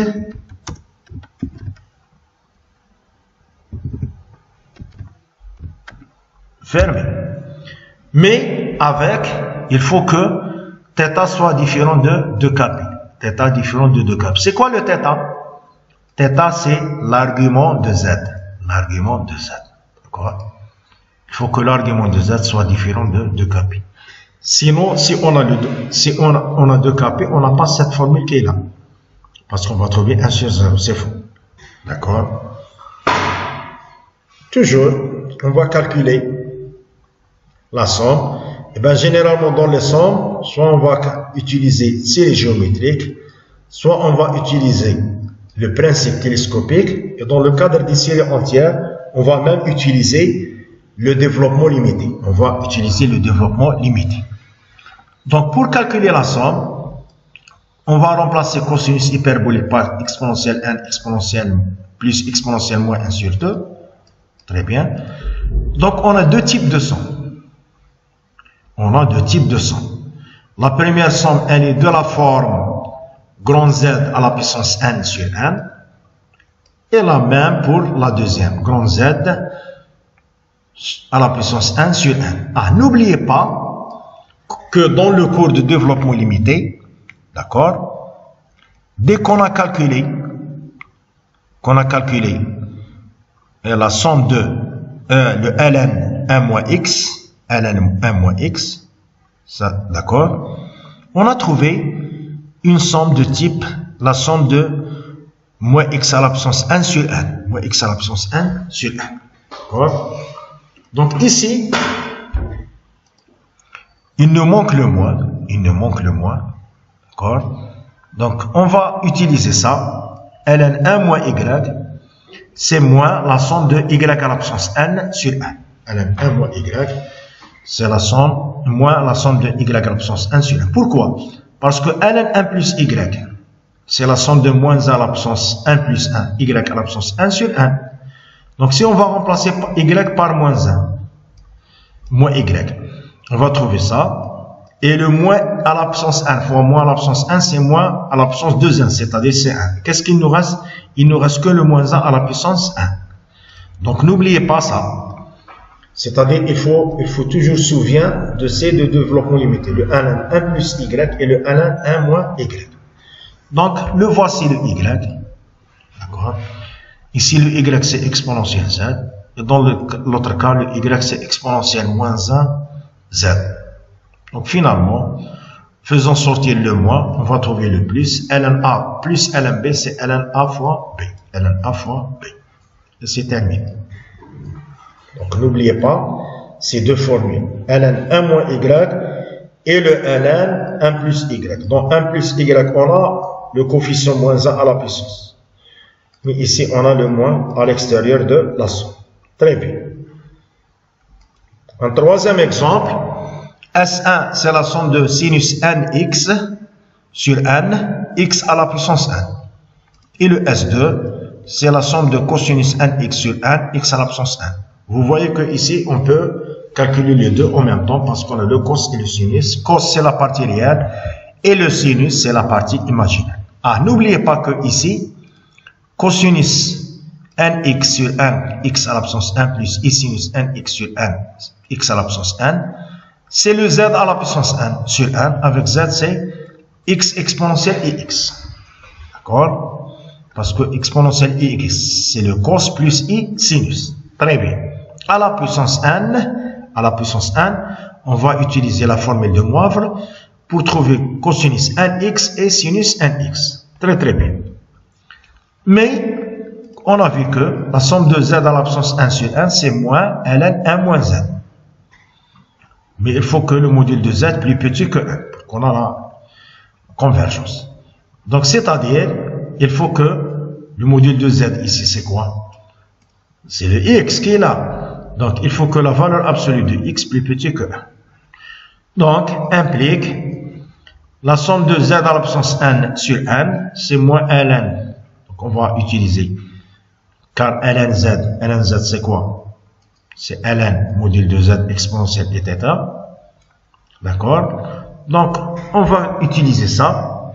fermé. Mais avec, il faut que θ soit différent de deux K P. θ différent de deux K P. C'est quoi le θ? θ, c'est l'argument de z. L'argument de z. D'accord? Il faut que l'argument de z soit différent de deux K P. Sinon, si on a, le, si on a, on a deux K P, on n'a pas cette formule qui est là. Parce qu'on va trouver un sur zéro. C'est faux. D'accord? Toujours, on va calculer la somme. Et bien, généralement, dans les sommes, soit on va utiliser série géométrique, soit on va utiliser le principe télescopique, et dans le cadre des séries entières, on va même utiliser le développement limité. On va utiliser le développement limité. Donc, pour calculer la somme, on va remplacer cosinus hyperbolique par exponentielle n, exponentielle plus exponentielle moins un sur deux. Très bien. Donc, on a deux types de sommes. On a deux types de sommes. La première somme, elle est de la forme grand Z à la puissance n sur n. Et la même pour la deuxième, grand Z à la puissance n sur n. Ah, n'oubliez pas que dans le cours de développement limité, d'accord, dès qu'on a calculé, qu'on a calculé la somme de euh, le ln un moins x, ln un moins x, ça, d'accord, on a trouvé une somme de type, la somme de moins x à la puissance un sur n, moins x à la puissance un sur n, d'accord. Donc ici, il nous manque le moins, il nous manque le moins, d'accord. Donc on va utiliser ça, ln un moins y, c'est moins la somme de y à la puissance n sur n. ln un moins y, c'est la somme, moins la somme de y à la puissance un sur n. Pourquoi? Parce que ln un plus y, c'est la somme de moins un à la puissance un plus un, y à la puissance un sur un. Donc si on va remplacer y par moins un, moins y, on va trouver ça. Et le moins à la puissance un fois moins à la puissance un, c'est moins à la puissance deux n, c'est-à-dire c'est un. Qu'est-ce qu'il nous reste? Il ne nous reste que le moins un à la puissance un. Donc n'oubliez pas ça. C'est-à-dire il faut, il faut toujours se souvenir de ces deux développements limités, le ln un plus y et le ln un moins y. Donc le voici le y, d'accord. Ici, le y, c'est exponentielle z. Et dans l'autre cas, le y, c'est exponentielle moins un z. Donc, finalement, faisons sortir le moins, on va trouver le plus. ln A plus ln B, c'est ln A fois B. ln A fois B. Et c'est terminé. Donc, n'oubliez pas ces deux formules. ln un moins y et le ln un plus y. Dans un plus y, on a le coefficient moins un à la puissance. Mais ici, on a le moins à l'extérieur de la somme. Très bien. Un troisième exemple. S un, c'est la somme de sinus nx sur n, x à la puissance n. Et le S deux, c'est la somme de cosinus nx sur n, x à la puissance n. Vous voyez que ici, on peut calculer les deux en même temps parce qu'on a le cos et le sinus. Cos, c'est la partie réelle et le sinus, c'est la partie imaginaire. Ah, n'oubliez pas que ici, cosinus nx sur n, x à la puissance n plus i sinus nx sur n, x à la puissance n, c'est le z à la puissance n sur n. Avec z, c'est x exponentielle ix. D'accord? Parce que exponentielle ix, c'est le cos plus i sinus. Très bien. À la puissance n, à la puissance n, on va utiliser la formule de Moivre pour trouver cosinus nx et sinus nx. Très très bien. Mais, on a vu que la somme de z à la puissance n sur n, c'est moins ln un moins z. Mais il faut que le module de z est plus petit que un, pour qu'on a la convergence. Donc, c'est-à-dire, il faut que le module de z ici, c'est quoi? C'est le x qui est là. Donc, il faut que la valeur absolue de x est plus petit que un. Donc, implique la somme de z à la puissance n sur n, c'est moins ln. Donc, on va utiliser, car ln z, ln z c'est quoi? C'est ln module de z exponentielle et θ. D'accord? Donc, on va utiliser ça.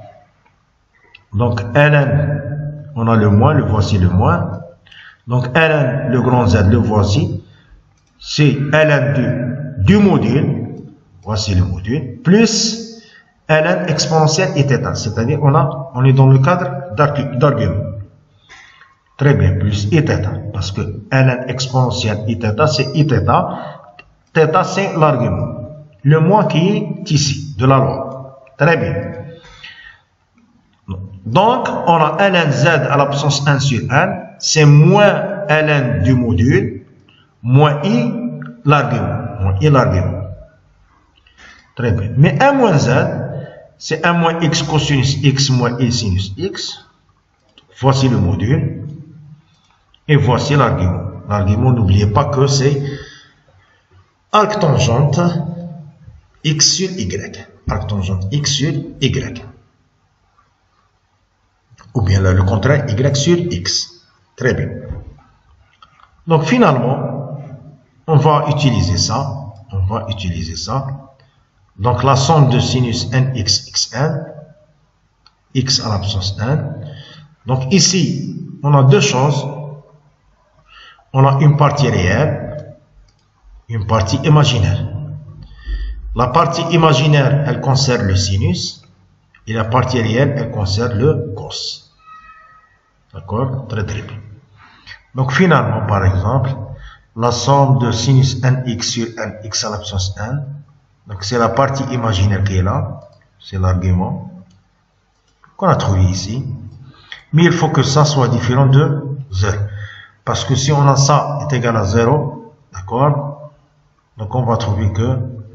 Donc, ln, on a le moins, le voici le moins. Donc, ln, le grand z, le voici. C'est ln du, du module. Voici le module. Plus ln exponentielle et θ. C'est-à-dire, on a, on est dans le cadre d'argument. Très bien, plus iθ, parce que ln exponentielle iθ, c'est iθ, θ, c'est l'argument. Le moins qui est ici, de la loi. Très bien. Donc, on a ln z à la puissance n sur n, c'est moins ln du module, moins i, l'argument. Moins i, l'argument. Très bien. Mais un moins z, c'est un moins x cosinus x moins i sinus x. Voici le module. Et voici l'argument. L'argument, n'oubliez pas que c'est arctangente x sur y. Arctangente x sur y. Ou bien là, le contraire, y sur x. Très bien. Donc finalement, on va utiliser ça. On va utiliser ça. Donc la somme de sinus nx xn, x à la puissance n. Donc ici, on a deux choses. On a une partie réelle, une partie imaginaire. La partie imaginaire, elle concerne le sinus, et la partie réelle, elle concerne le cos. D'accord? Très très bien. Donc finalement, par exemple, la somme de sinus nx sur nx à la puissance n, donc c'est la partie imaginaire qui est là, c'est l'argument qu'on a trouvé ici. Mais il faut que ça soit différent de zéro. Parce que si on a ça est égal à zéro, d'accord? Donc on va trouver que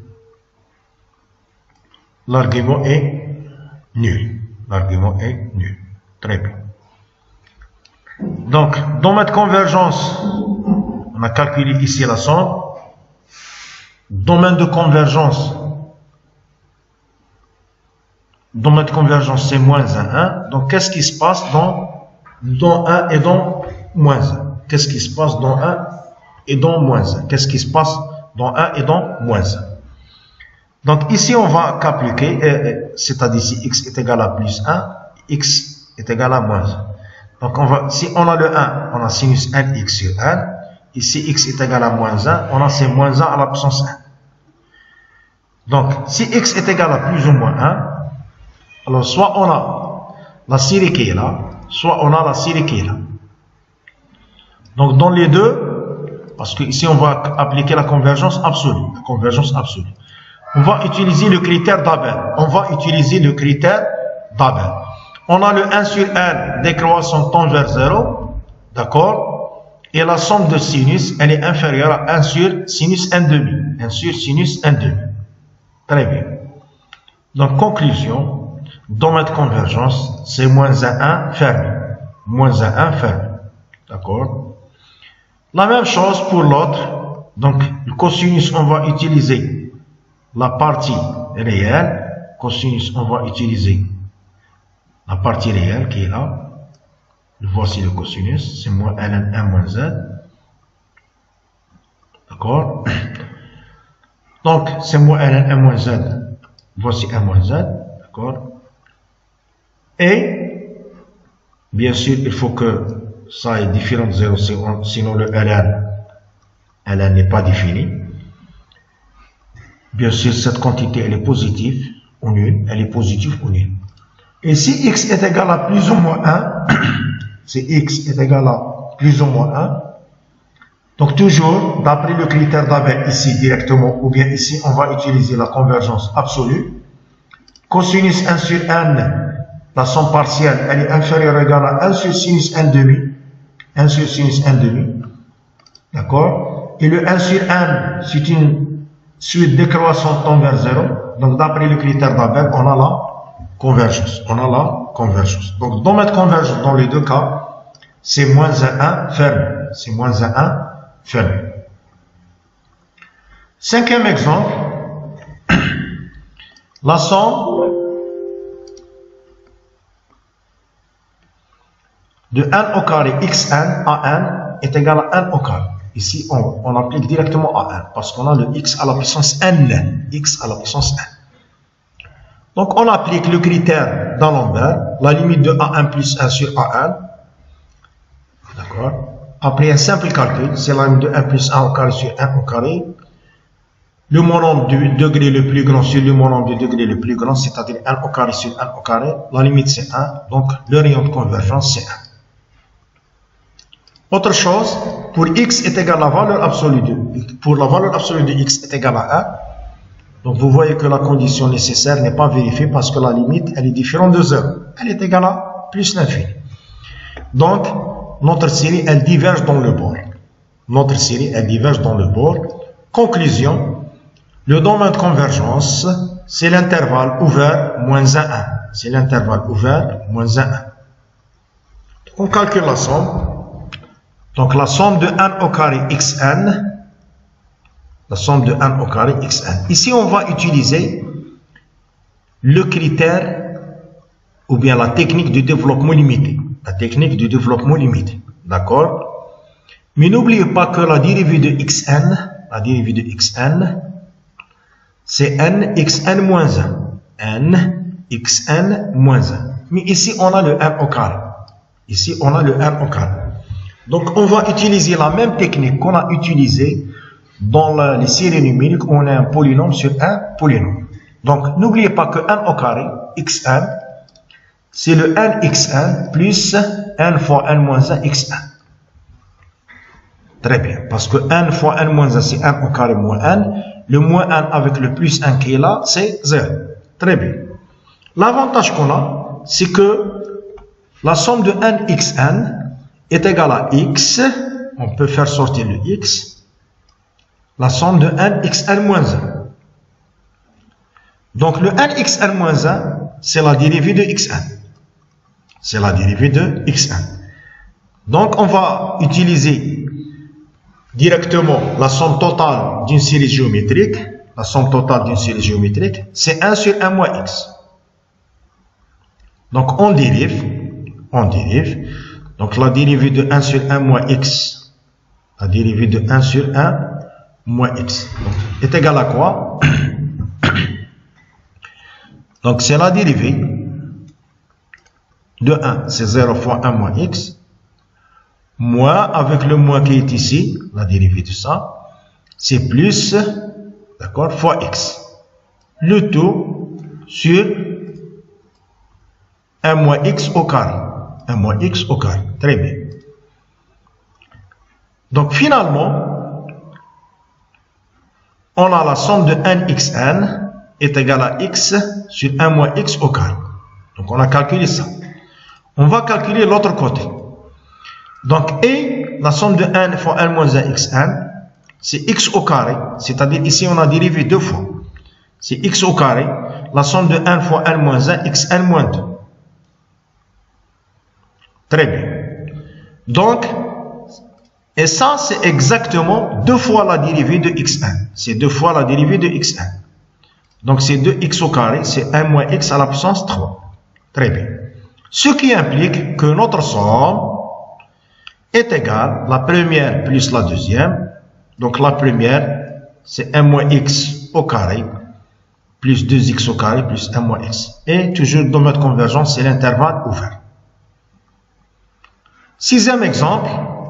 l'argument est nul. L'argument est nul. Très bien. Donc, dans notre convergence, on a calculé ici la somme. Domaine de convergence. Domaine de convergence, c'est moins un, un. Donc, qu'est-ce qui se passe dans, dans un et dans moins un? Qu'est-ce qui se passe dans un et dans moins un? Qu'est-ce qui se passe dans un et dans moins un? Donc ici, on va qu'appliquer, euh, c'est-à-dire si x est égal à plus un, x est égal à moins un. Donc on va, si on a le un, on a sinus nx sur un. Ici, x est égal à moins un, on a c'est moins un à la puissance un. Donc, si x est égal à plus ou moins un, alors soit on a la série qui est là, soit on a la série qui est là. Donc dans les deux, parce que ici on va appliquer la convergence absolue, la convergence absolue. On va utiliser le critère d'Abel. On va utiliser le critère d'Abel. On a le un sur n décroissant tend vers zéro, d'accord? Et la somme de sinus, elle est inférieure à un sur sinus n demi. un sur sinus n demi. Très bien. Donc conclusion, domaine de convergence, c'est moins un, un fermé. moins un, un fermé. D'accord? La même chose pour l'autre. Donc le cosinus, on va utiliser la partie réelle. Cosinus, on va utiliser la partie réelle qui est là. Voici le cosinus, c'est moins ln un moins z. D'accord? Donc, c'est moins ln un moins z. Voici un moins z. D'accord? Et, bien sûr, il faut que ça est différent de zéro, sinon le ln, ln n'est pas défini. Bien sûr, cette quantité, elle est positive ou nulle. Elle est positive ou nulle. Et si x est égal à plus ou moins un, si x est égal à plus ou moins un, donc toujours, d'après le critère d'Abel ici directement, ou bien ici, on va utiliser la convergence absolue. Cosinus un sur n, la somme partielle, elle est inférieure ou égale à un sur sinus n demi. un sur sinus n demi. D'accord? Et le un sur n, c'est une suite décroissante tend vers zéro. Donc, d'après le critère d'Abel, on a la convergence. On a la convergence. Donc, dans notre convergence, dans les deux cas, c'est moins un, un fermé. C'est moins un, un fermé. Cinquième exemple. La somme de n au carré xn à n est égale à n au carré. Ici, on, on applique directement à n parce qu'on a le x à la puissance n. X à la puissance n. Donc, on applique le critère d'Alembert, la limite de a un plus un sur a un. D'accord? Après un simple calcul, c'est la limite de un plus un au carré sur un au carré. Le monombre du degré le plus grand sur le monombre du degré le plus grand, c'est-à-dire un au carré sur un au carré. La limite, c'est un. Donc, le rayon de convergence, c'est un. Autre chose, pour x est égal à la valeur absolue de, pour la valeur absolue de x est égale à un. Donc, vous voyez que la condition nécessaire n'est pas vérifiée parce que la limite, elle est différente de zéro. Elle est égale à plus l'infini. Donc, notre série, elle diverge dans le bord. Notre série, elle diverge dans le bord. Conclusion, le domaine de convergence, c'est l'intervalle ouvert moins un, un. C'est l'intervalle ouvert moins un, un. On calcule la somme. Donc, la somme de n au carré xn, la somme de n au carré xn. Ici, on va utiliser le critère ou bien la technique du développement limité. La technique du développement limité. D'accord? Mais n'oubliez pas que la dérivée de xn, la dérivée de xn, c'est n xn moins un. n xn moins un. Mais ici, on a le n au carré. Ici, on a le n au carré. Donc, on va utiliser la même technique qu'on a utilisée dans la, les séries numériques où on a un polynôme sur un polynôme. Donc, n'oubliez pas que n au carré, xn, c'est le n xn plus n fois n moins un xn. Très bien, parce que n fois n moins un, c'est n au carré moins n. Le moins n avec le plus un qui est là, c'est zéro. Très bien. L'avantage qu'on a, c'est que la somme de n xn est égale à x, on peut faire sortir le x, la somme de n xn moins un. Donc le n xn moins un, c'est la dérivée de xn. C'est la dérivée de xn. Donc on va utiliser directement la somme totale d'une série géométrique. La somme totale d'une série géométrique, c'est un sur un moins x. Donc on dérive, on dérive. Donc, la dérivée de un sur un moins x, la dérivée de un sur un moins x, donc, est égale à quoi? Donc, c'est la dérivée de un, c'est zéro fois un moins x, moins, avec le moins qui est ici, la dérivée de ça, c'est plus, d'accord, fois x. Le tout sur un moins x au carré. un moins x au carré. Très bien. Donc finalement, on a la somme de n x n est égale à x sur un moins x au carré. Donc on a calculé ça. On va calculer l'autre côté. Donc et la somme de n fois n moins un xn, c'est x au carré, c'est-à-dire ici on a dérivé deux fois. C'est x au carré, la somme de n fois n moins un, xn moins deux. Très bien. Donc, et ça c'est exactement deux fois la dérivée de xn. C'est deux fois la dérivée de xn. Donc c'est deux x au carré, c'est un moins x à la puissance trois. Très bien. Ce qui implique que notre somme est égale, la première plus la deuxième. Donc la première, c'est un moins x au carré, plus deux x au carré, plus un moins x. Et toujours dans notre convergence, c'est l'intervalle ouvert. Sixième exemple,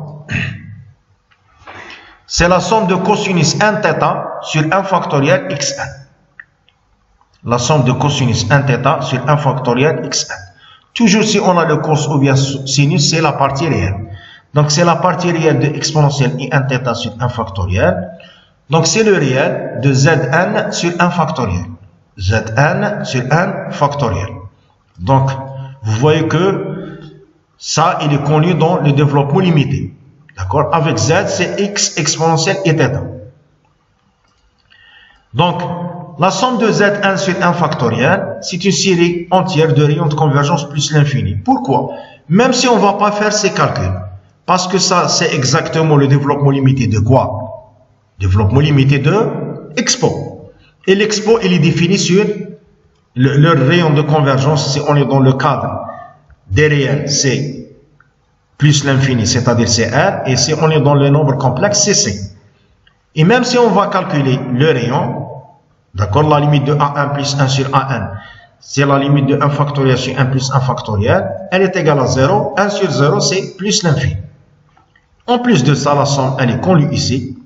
c'est la somme de cosinus n θ sur un factoriel xn. La somme de cosinus n θ sur un factoriel xn. Toujours si on a le cos ou bien sinus, c'est la partie réelle. Donc c'est la partie réelle de exponentielle i n θ sur un factoriel. Donc c'est le réel de zn sur un factoriel. Zn sur un factoriel. Donc vous voyez que ça, il est connu dans le développement limité. D'accord? Avec z, c'est x exponentielle i θ. Donc, la somme de zn sur un factoriel, c'est une série entière de rayons de convergence plus l'infini. Pourquoi? Même si on ne va pas faire ces calculs. Parce que ça, c'est exactement le développement limité de quoi? Développement limité de expo. Et l'expo, il est défini sur le, le rayon de convergence si on est dans le cadre des réels, c'est plus l'infini, c'est-à-dire c'est R, et si on est dans le nombre complexe, c'est C. Et même si on va calculer le rayon, d'accord, la limite de A un plus un sur A n, c'est la limite de un factoriel sur un plus un factoriel, elle est égale à zéro, un sur zéro, c'est plus l'infini. En plus de ça, la somme, elle est conlue ici.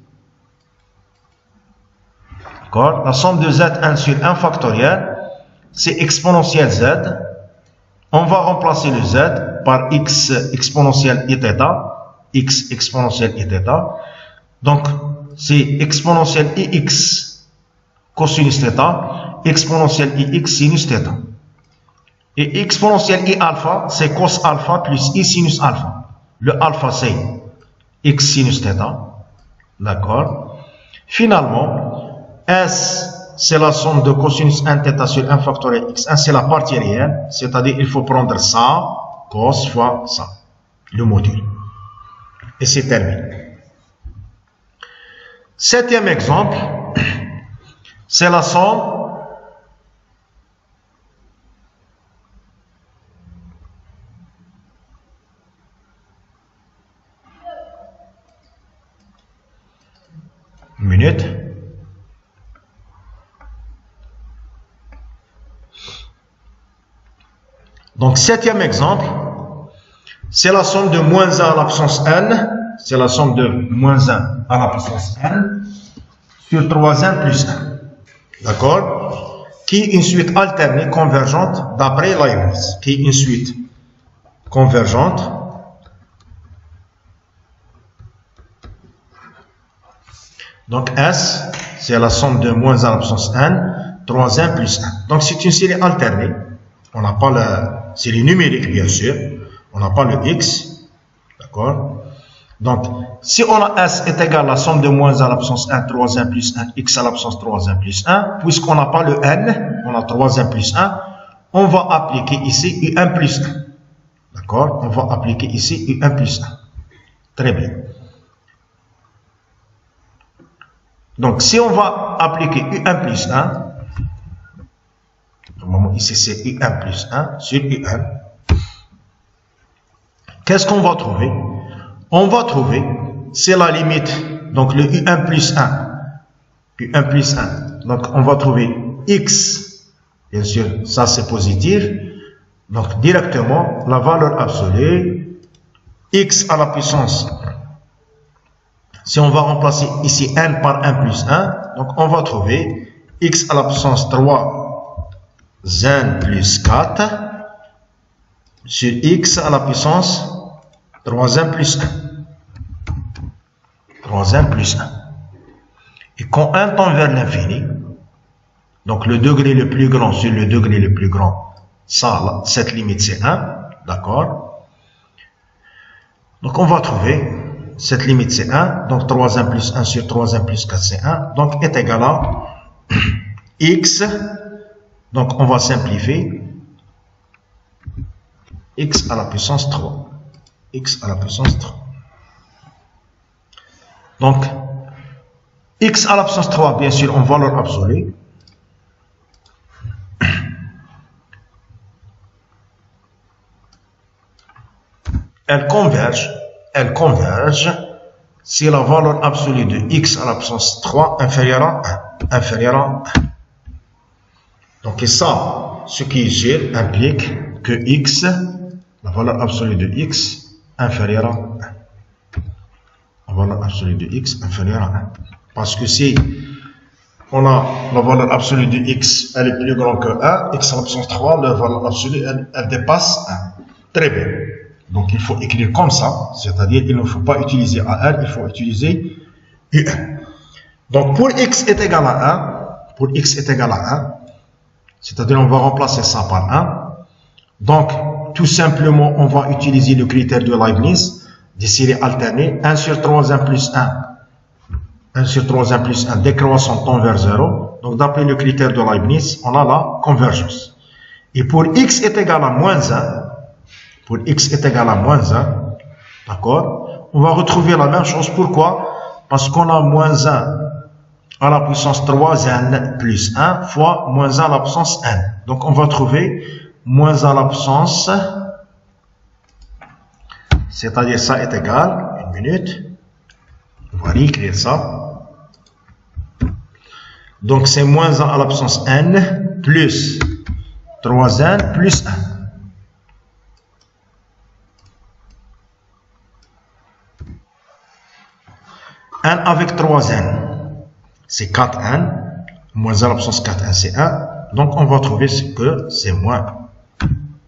D'accord, la somme de z un sur un factoriel, c'est exponentielle z. On va remplacer le z par x exponentielle i θ, x exponentielle i θ. Donc, c'est exponentielle ix cosinus θ, exponentielle ix sinus θ. Et exponentielle i alpha, c'est cos alpha plus i sinus alpha. Le alpha, c'est x sinus θ. D'accord. Finalement, S, c'est la somme de cosinus n θ sur un factoriel xn, c'est la partie réelle, c'est-à-dire il faut prendre ça, cos fois ça, le module. Et c'est terminé. Septième exemple, c'est la somme une minute. Donc, septième exemple, c'est la somme de moins un à la puissance n, c'est la somme de moins un à la puissance n, sur trois n plus un. D'accord? Qui est une suite alternée convergente d'après Leibniz. Qui est une suite convergente donc S, c'est la somme de moins un à la puissance n, trois n plus un. Donc, c'est une série alternée. On n'a pas la série numérique, bien sûr. On n'a pas le x. D'accord? Donc, si on a S est égal à la somme de moins un à la puissance un, trois n plus un, x à la puissance trois n plus un, puisqu'on n'a pas le n, on a trois n plus un, on va appliquer ici u un plus un. D'accord? On va appliquer ici u un plus un. Très bien. Donc, si on va appliquer u un plus un, ici c'est u un plus un sur u un. Qu'est-ce qu'on va trouver? On va trouver, c'est la limite, donc le u un plus un. u un plus un. Donc on va trouver x, bien sûr, ça c'est positif. Donc directement, la valeur absolue, x à la puissance. Si on va remplacer ici n par un plus un, donc on va trouver x à la puissance trois n plus quatre sur x à la puissance trois n plus un. trois n plus un. Et quand un tend vers l'infini, donc le degré le plus grand sur le degré le plus grand, ça, là, cette limite c'est un, d'accord? Donc on va trouver, cette limite c'est un, donc trois n plus un sur trois n plus quatre c'est un, donc est égal à x, donc on va simplifier, x à la puissance trois, x à la puissance trois. Donc, x à la puissance trois, bien sûr, en valeur absolue, elle converge, elle converge si la valeur absolue de x à la puissance trois inférieure à un, inférieure à un. Donc, et ça, ce qui est sûr, implique que x, la valeur absolue de x, inférieure à un. La valeur absolue de x inférieure à un. Parce que si on a la valeur absolue de x, elle est plus grande que un, x à la puissance trois, la valeur absolue, elle, elle dépasse un. Très bien. Donc, il faut écrire comme ça, c'est-à-dire il ne faut pas utiliser A R, il faut utiliser U un. Donc, pour x est égal à un, pour x est égal à un, c'est-à-dire on va remplacer ça par un. Donc, tout simplement, on va utiliser le critère de Leibniz, des séries alternées, un sur trois n plus un, un sur trois n plus un décroissant tend vers zéro. Donc, d'après le critère de Leibniz, on a la convergence. Et pour x est égal à moins un, pour x est égal à moins un, d'accord, on va retrouver la même chose. Pourquoi? Parce qu'on a moins un à la puissance trois n plus un fois moins un à la puissance n. Donc, on va trouver moins un à la puissance, c'est-à-dire ça est égal, une minute, on va réécrire ça. Donc, c'est moins un à la puissance n plus trois n plus un. un avec trois n, c'est quatre n, moins un à la puissance quatre n, c'est un. Donc, on va trouver ce que c'est moins un.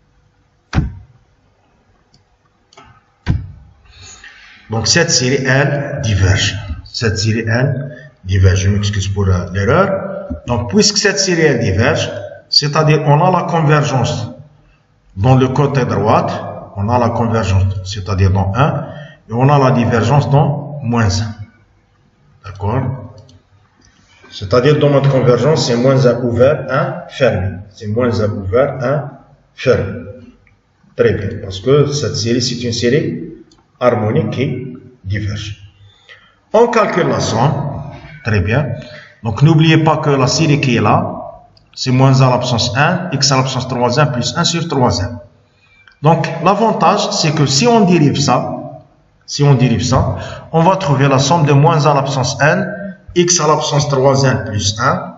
Donc, cette série, elle, diverge. Cette série, elle, diverge. Je m'excuse pour euh, l'erreur. Donc, puisque cette série, elle diverge, c'est-à-dire, on a la convergence dans le côté droit, on a la convergence, c'est-à-dire dans un, et on a la divergence dans moins un. D'accord? C'est-à-dire, dans notre convergence, c'est moins un ouvert, un fermé. C'est moins un ouvert, un fermé. Très bien. Parce que cette série, c'est une série harmonique qui diverge. On calcule la somme. Très bien. Donc, n'oubliez pas que la série qui est là, c'est moins un à la puissance un, x à la puissance trois n plus un sur trois n. Donc, l'avantage, c'est que si on dérive ça, si on dérive ça, on va trouver la somme de moins un à la puissance n, x à la puissance trois n plus un,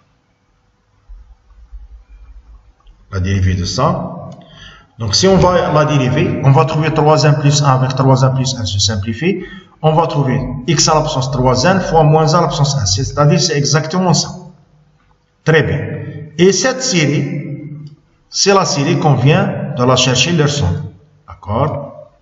la dérivée de ça. Donc, si on va la dériver, on va trouver trois n plus un avec trois n plus un se simplifie. On va trouver x à la puissance trois n fois moins un à la puissance un. C'est-à-dire, c'est exactement ça. Très bien. Et cette série, c'est la série qu'on vient de la chercher leur somme. D'accord?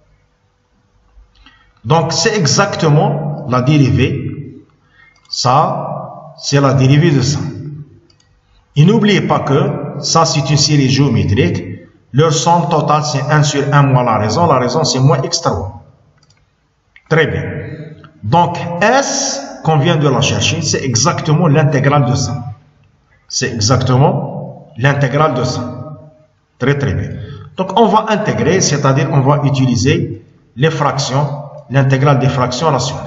Donc, c'est exactement la dérivée. Ça, c'est la dérivée de ça. Et n'oubliez pas que ça, c'est une série géométrique. Leur somme totale, c'est un sur un moins la raison. La raison, c'est moins x trois. Très bien. Donc, S, qu'on vient de la chercher, c'est exactement l'intégrale de ça. C'est exactement l'intégrale de ça. Très, très bien. Donc, on va intégrer, c'est-à-dire, on va utiliser les fractions, l'intégrale des fractions rationnelles.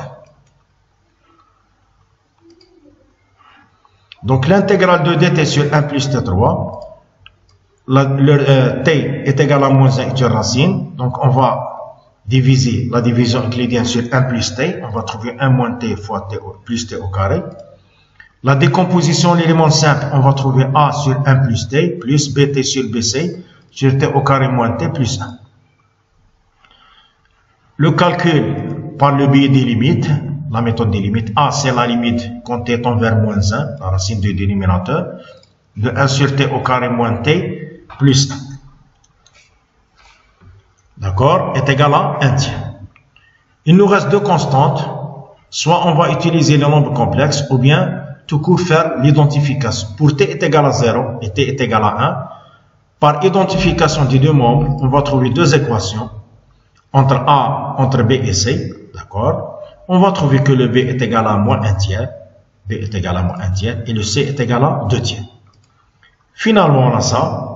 Donc, l'intégrale de dt sur un plus t trois, la, le, euh, t est égal à moins un est une racine. Donc, on va diviser la division euclidienne sur un plus t. On va trouver un moins t fois t plus t au carré. La décomposition, l'élément simple, on va trouver a sur un plus t plus bt sur bc sur t au carré moins t plus un. Le calcul par le biais des limites, la méthode des limites, a c'est la limite quand t tend vers moins un, la racine du dénominateur, de un sur t au carré moins t plus un. D'accord? Est égal à un tiers. Il nous reste deux constantes. soit on va utiliser le nombre complexe, ou bien tout court faire l'identification. Pour t est égal à zéro et t est égal à un, par identification des deux membres, on va trouver deux équations entre A, entre B et C, d'accord? On va trouver que le B est égal à moins un tiers, B est égal à moins un tiers, et le C est égal à deux tiers. Finalement, on a ça.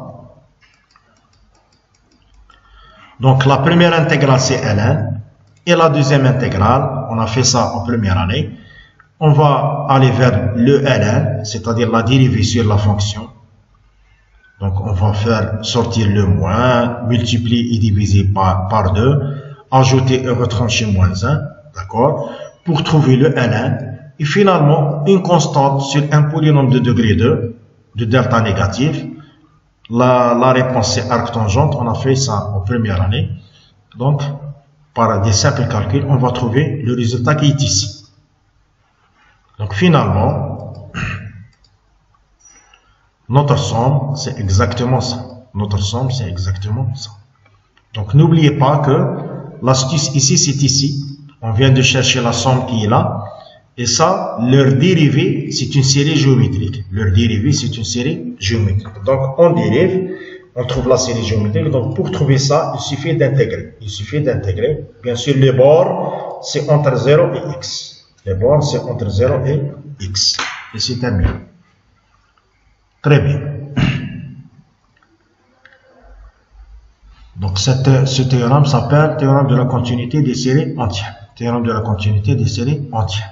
Donc, la première intégrale, c'est ln, et la deuxième intégrale, on a fait ça en première année. On va aller vers le ln, c'est-à-dire la dérivée sur la fonction. Donc, on va faire sortir le moins, multiplier et diviser par, par deux, ajouter et retrancher moins un, d'accord, pour trouver le ln. Et finalement, une constante sur un polynôme de degré deux, de delta négatif. La, la réponse, c'est arc tangente. On a fait ça en première année. Donc, par des simples calculs, on va trouver le résultat qui est ici. Donc, finalement, notre somme, c'est exactement ça. Notre somme, c'est exactement ça. Donc, n'oubliez pas que l'astuce ici, c'est ici. On vient de chercher la somme qui est là. Et ça, leur dérivée, c'est une série géométrique. Leur dérivée, c'est une série géométrique. Donc, on dérive, on trouve la série géométrique. Donc, pour trouver ça, il suffit d'intégrer. Il suffit d'intégrer. Bien sûr, les bords, c'est entre zéro et x. Les bords, c'est entre zéro et x. Et c'est terminé. Très bien. Donc, cette, ce théorème s'appelle théorème de la continuité des séries entières. Théorème de la continuité des séries entières.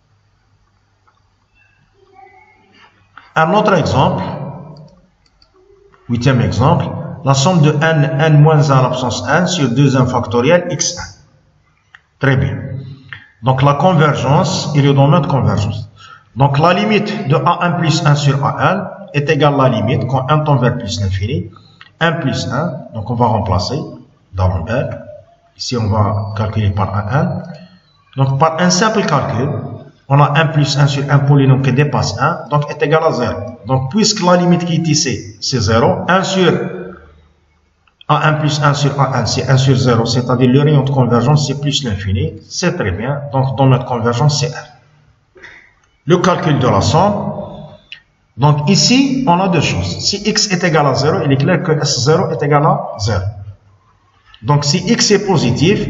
Un autre exemple, huitième exemple, la somme de n, n moins un à la puissance n sur deux n factoriel x un. Très bien. Donc la convergence et le domaine de convergence. Donc la limite de a un plus un sur a un est égale à la limite quand n tend vers plus l'infini. un plus un, donc on va remplacer dans l'envers. Ici on va calculer par a un. Donc par un simple calcul, on a un plus un sur un polynôme qui dépasse un, donc est égal à zéro. Donc, puisque la limite qui est ici, c'est zéro, un sur a un plus un sur a un, c'est un sur zéro, c'est-à-dire le rayon de convergence, c'est plus l'infini, c'est très bien. Donc, dans notre convergence, c'est un. Le calcul de la somme. Donc, ici, on a deux choses. Si x est égal à zéro, il est clair que S zéro est égal à zéro. Donc, si x est positif,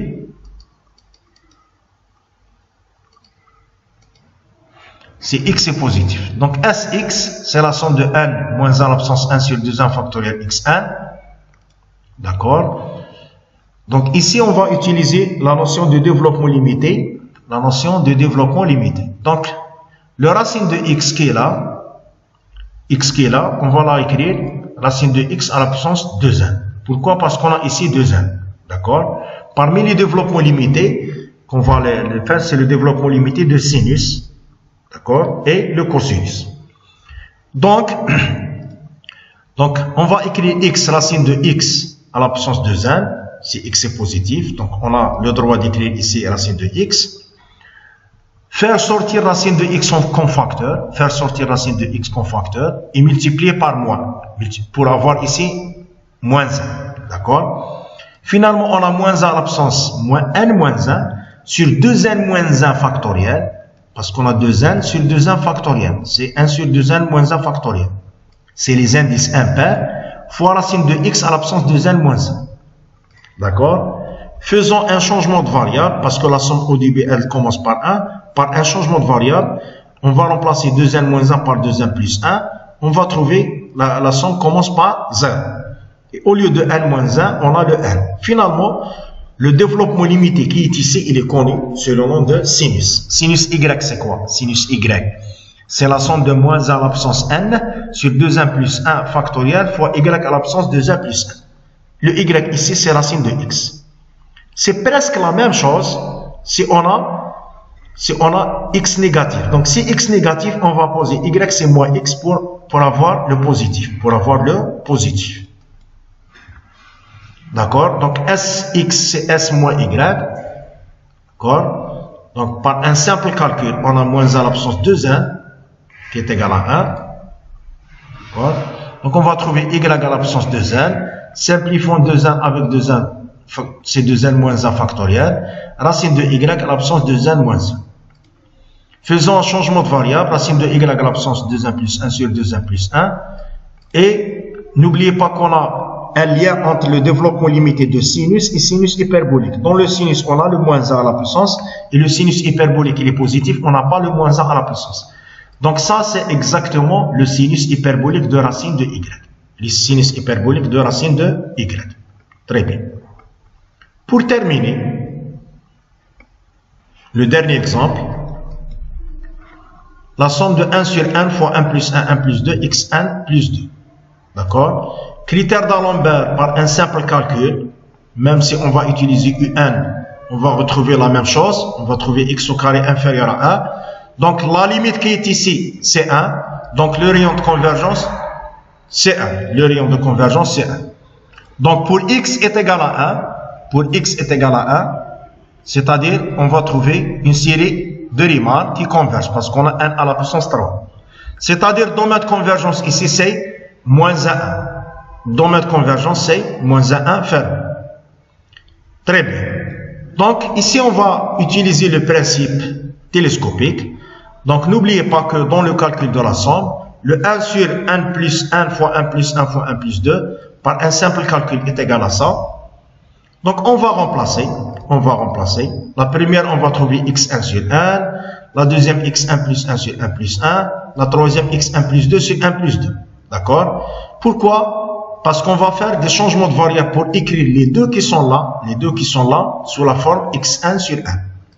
si x est positif. Donc, Sx, c'est la somme de n moins un à la puissance un sur deux n factoriel x un. D'accord? Donc, ici, on va utiliser la notion de développement limité. La notion de développement limité. Donc, le racine de x qui est là, x qui est là, on va la écrire, racine de x à la puissance deux n. Pourquoi? Parce qu'on a ici deux n. D'accord? Parmi les développements limités, qu'on va les faire, c'est le développement limité de sinus. D'accord? Et le cosinus. Donc, donc, on va écrire x racine de x à la puissance deux n, si x est positif. Donc, on a le droit d'écrire ici racine de x. Faire sortir racine de x comme facteur, faire sortir racine de x comme facteur et multiplier par moins, pour avoir ici moins un. D'accord? Finalement, on a moins un à la puissance moins n moins un sur deux n moins un factoriel. Parce qu'on a deux n sur deux n factoriel. C'est un sur deux n moins un factoriel. C'est les indices impairs fois racine de x à la puissance deux n moins un. D'accord? Faisons un changement de variable, parce que la somme au début, elle commence par un. Par un changement de variable, on va remplacer deux n moins un par deux n plus un. On va trouver, la, la somme commence par zéro. Et au lieu de n moins un, on a le n. Finalement, le développement limité qui est ici, il est connu sous le nom de sinus. Sinus y, c'est quoi? Sinus y, c'est la somme de moins un à la puissance n sur deux n plus un factoriel fois y à la puissance deux n plus un. Le y ici, c'est racine de x. C'est presque la même chose si on a, si on a x négatif. Donc, si x négatif, on va poser y, c'est moins x pour, pour avoir le positif. Pour avoir le positif. D'accord? Donc, Sx, c'est S moins Y. D'accord? Donc, par un simple calcul, on a moins un à la puissance deux n, qui est égal à un. D'accord? Donc, on va trouver Y à la puissance deux n. Simplifions deux n avec deux n, c'est deux n moins un factoriel. Racine de Y à la puissance deux n moins un. Faisons un changement de variable, racine de y à la puissance deux un plus un sur deux un plus un. Et n'oubliez pas qu'on a un lien entre le développement limité de sinus et sinus hyperbolique. Dans le sinus, on a le moins un à la puissance, et le sinus hyperbolique, il est positif, on n'a pas le moins un à la puissance. Donc ça, c'est exactement le sinus hyperbolique de racine de y. Le sinus hyperbolique de racine de y. Très bien. Pour terminer, le dernier exemple, la somme de un sur un fois un plus un, un plus deux, xn plus deux. D'accord? Critère d'Alembert par un simple calcul, même si on va utiliser un, on va retrouver la même chose, on va trouver x au carré inférieur à un. Donc la limite qui est ici, c'est un. Donc le rayon de convergence, c'est un. Le rayon de convergence, c'est un. Donc pour x est égal à un, pour x est égal à un, c'est-à-dire on va trouver une série de Riemann qui convergent, parce qu'on a un à la puissance trois. C'est-à-dire le domaine de convergence ici, c'est moins un. Domaine de convergence, c'est moins un fermé. Très bien. Donc, ici, on va utiliser le principe télescopique. Donc, n'oubliez pas que dans le calcul de la somme, le un sur un plus un fois un plus un fois un plus deux, par un simple calcul est égal à ça. Donc, on va remplacer. On va remplacer. La première, on va trouver x un sur un. La deuxième, x un plus un sur un plus un. La troisième, x un plus deux sur un plus deux. D'accord? Pourquoi? Parce qu'on va faire des changements de variables pour écrire les deux qui sont là, les deux qui sont là, sous la forme x un sur un.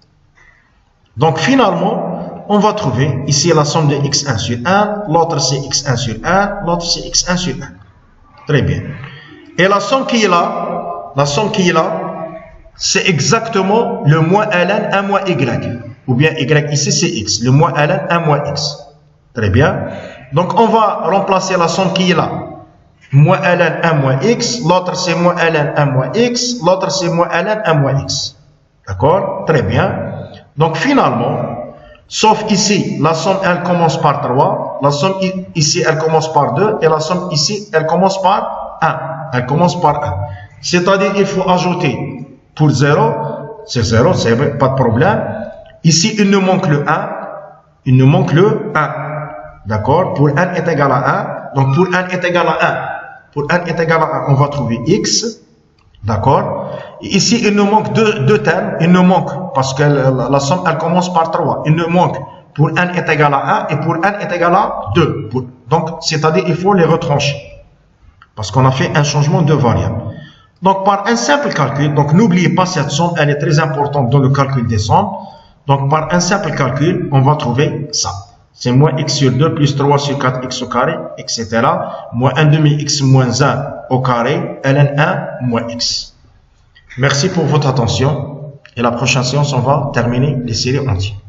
Donc finalement, on va trouver ici la somme de x un sur un, l'autre c'est x un sur un, l'autre c'est x un sur un. Très bien. Et la somme qui est là, la somme qui est là, c'est exactement le moins ln un moins y. Ou bien y ici c'est x, le moins ln un moins x. Très bien. Donc on va remplacer la somme qui est là. Moins ln un moins x, l'autre c'est moins ln un moins x, l'autre c'est moins ln un moins x. D'accord? Très bien. Donc finalement, sauf ici, la somme elle commence par trois, la somme ici elle commence par deux, et la somme ici elle commence par un. Elle commence par un. C'est-à-dire il faut ajouter pour zéro, c'est zéro, c'est pas de problème. Ici il nous manque le un, il nous manque le un. D'accord? Pour un est égal à un, donc pour un est égal à un. Pour un est égal à un, on va trouver x. D'accord? Ici, il nous manque deux, deux termes. Il nous manque, parce que la, la somme, elle commence par trois. Il nous manque pour un est égal à un et pour un est égal à deux. Pour, donc, c'est-à-dire, il faut les retrancher. Parce qu'on a fait un changement de variable. Donc, par un simple calcul, donc n'oubliez pas cette somme, elle est très importante dans le calcul des sommes. Donc, par un simple calcul, on va trouver ça. C'est moins x sur deux plus trois sur quatre x au carré, et cetera. Moins un demi x moins un au carré, ln un moins x. Merci pour votre attention. Et la prochaine séance, on va terminer les séries entières.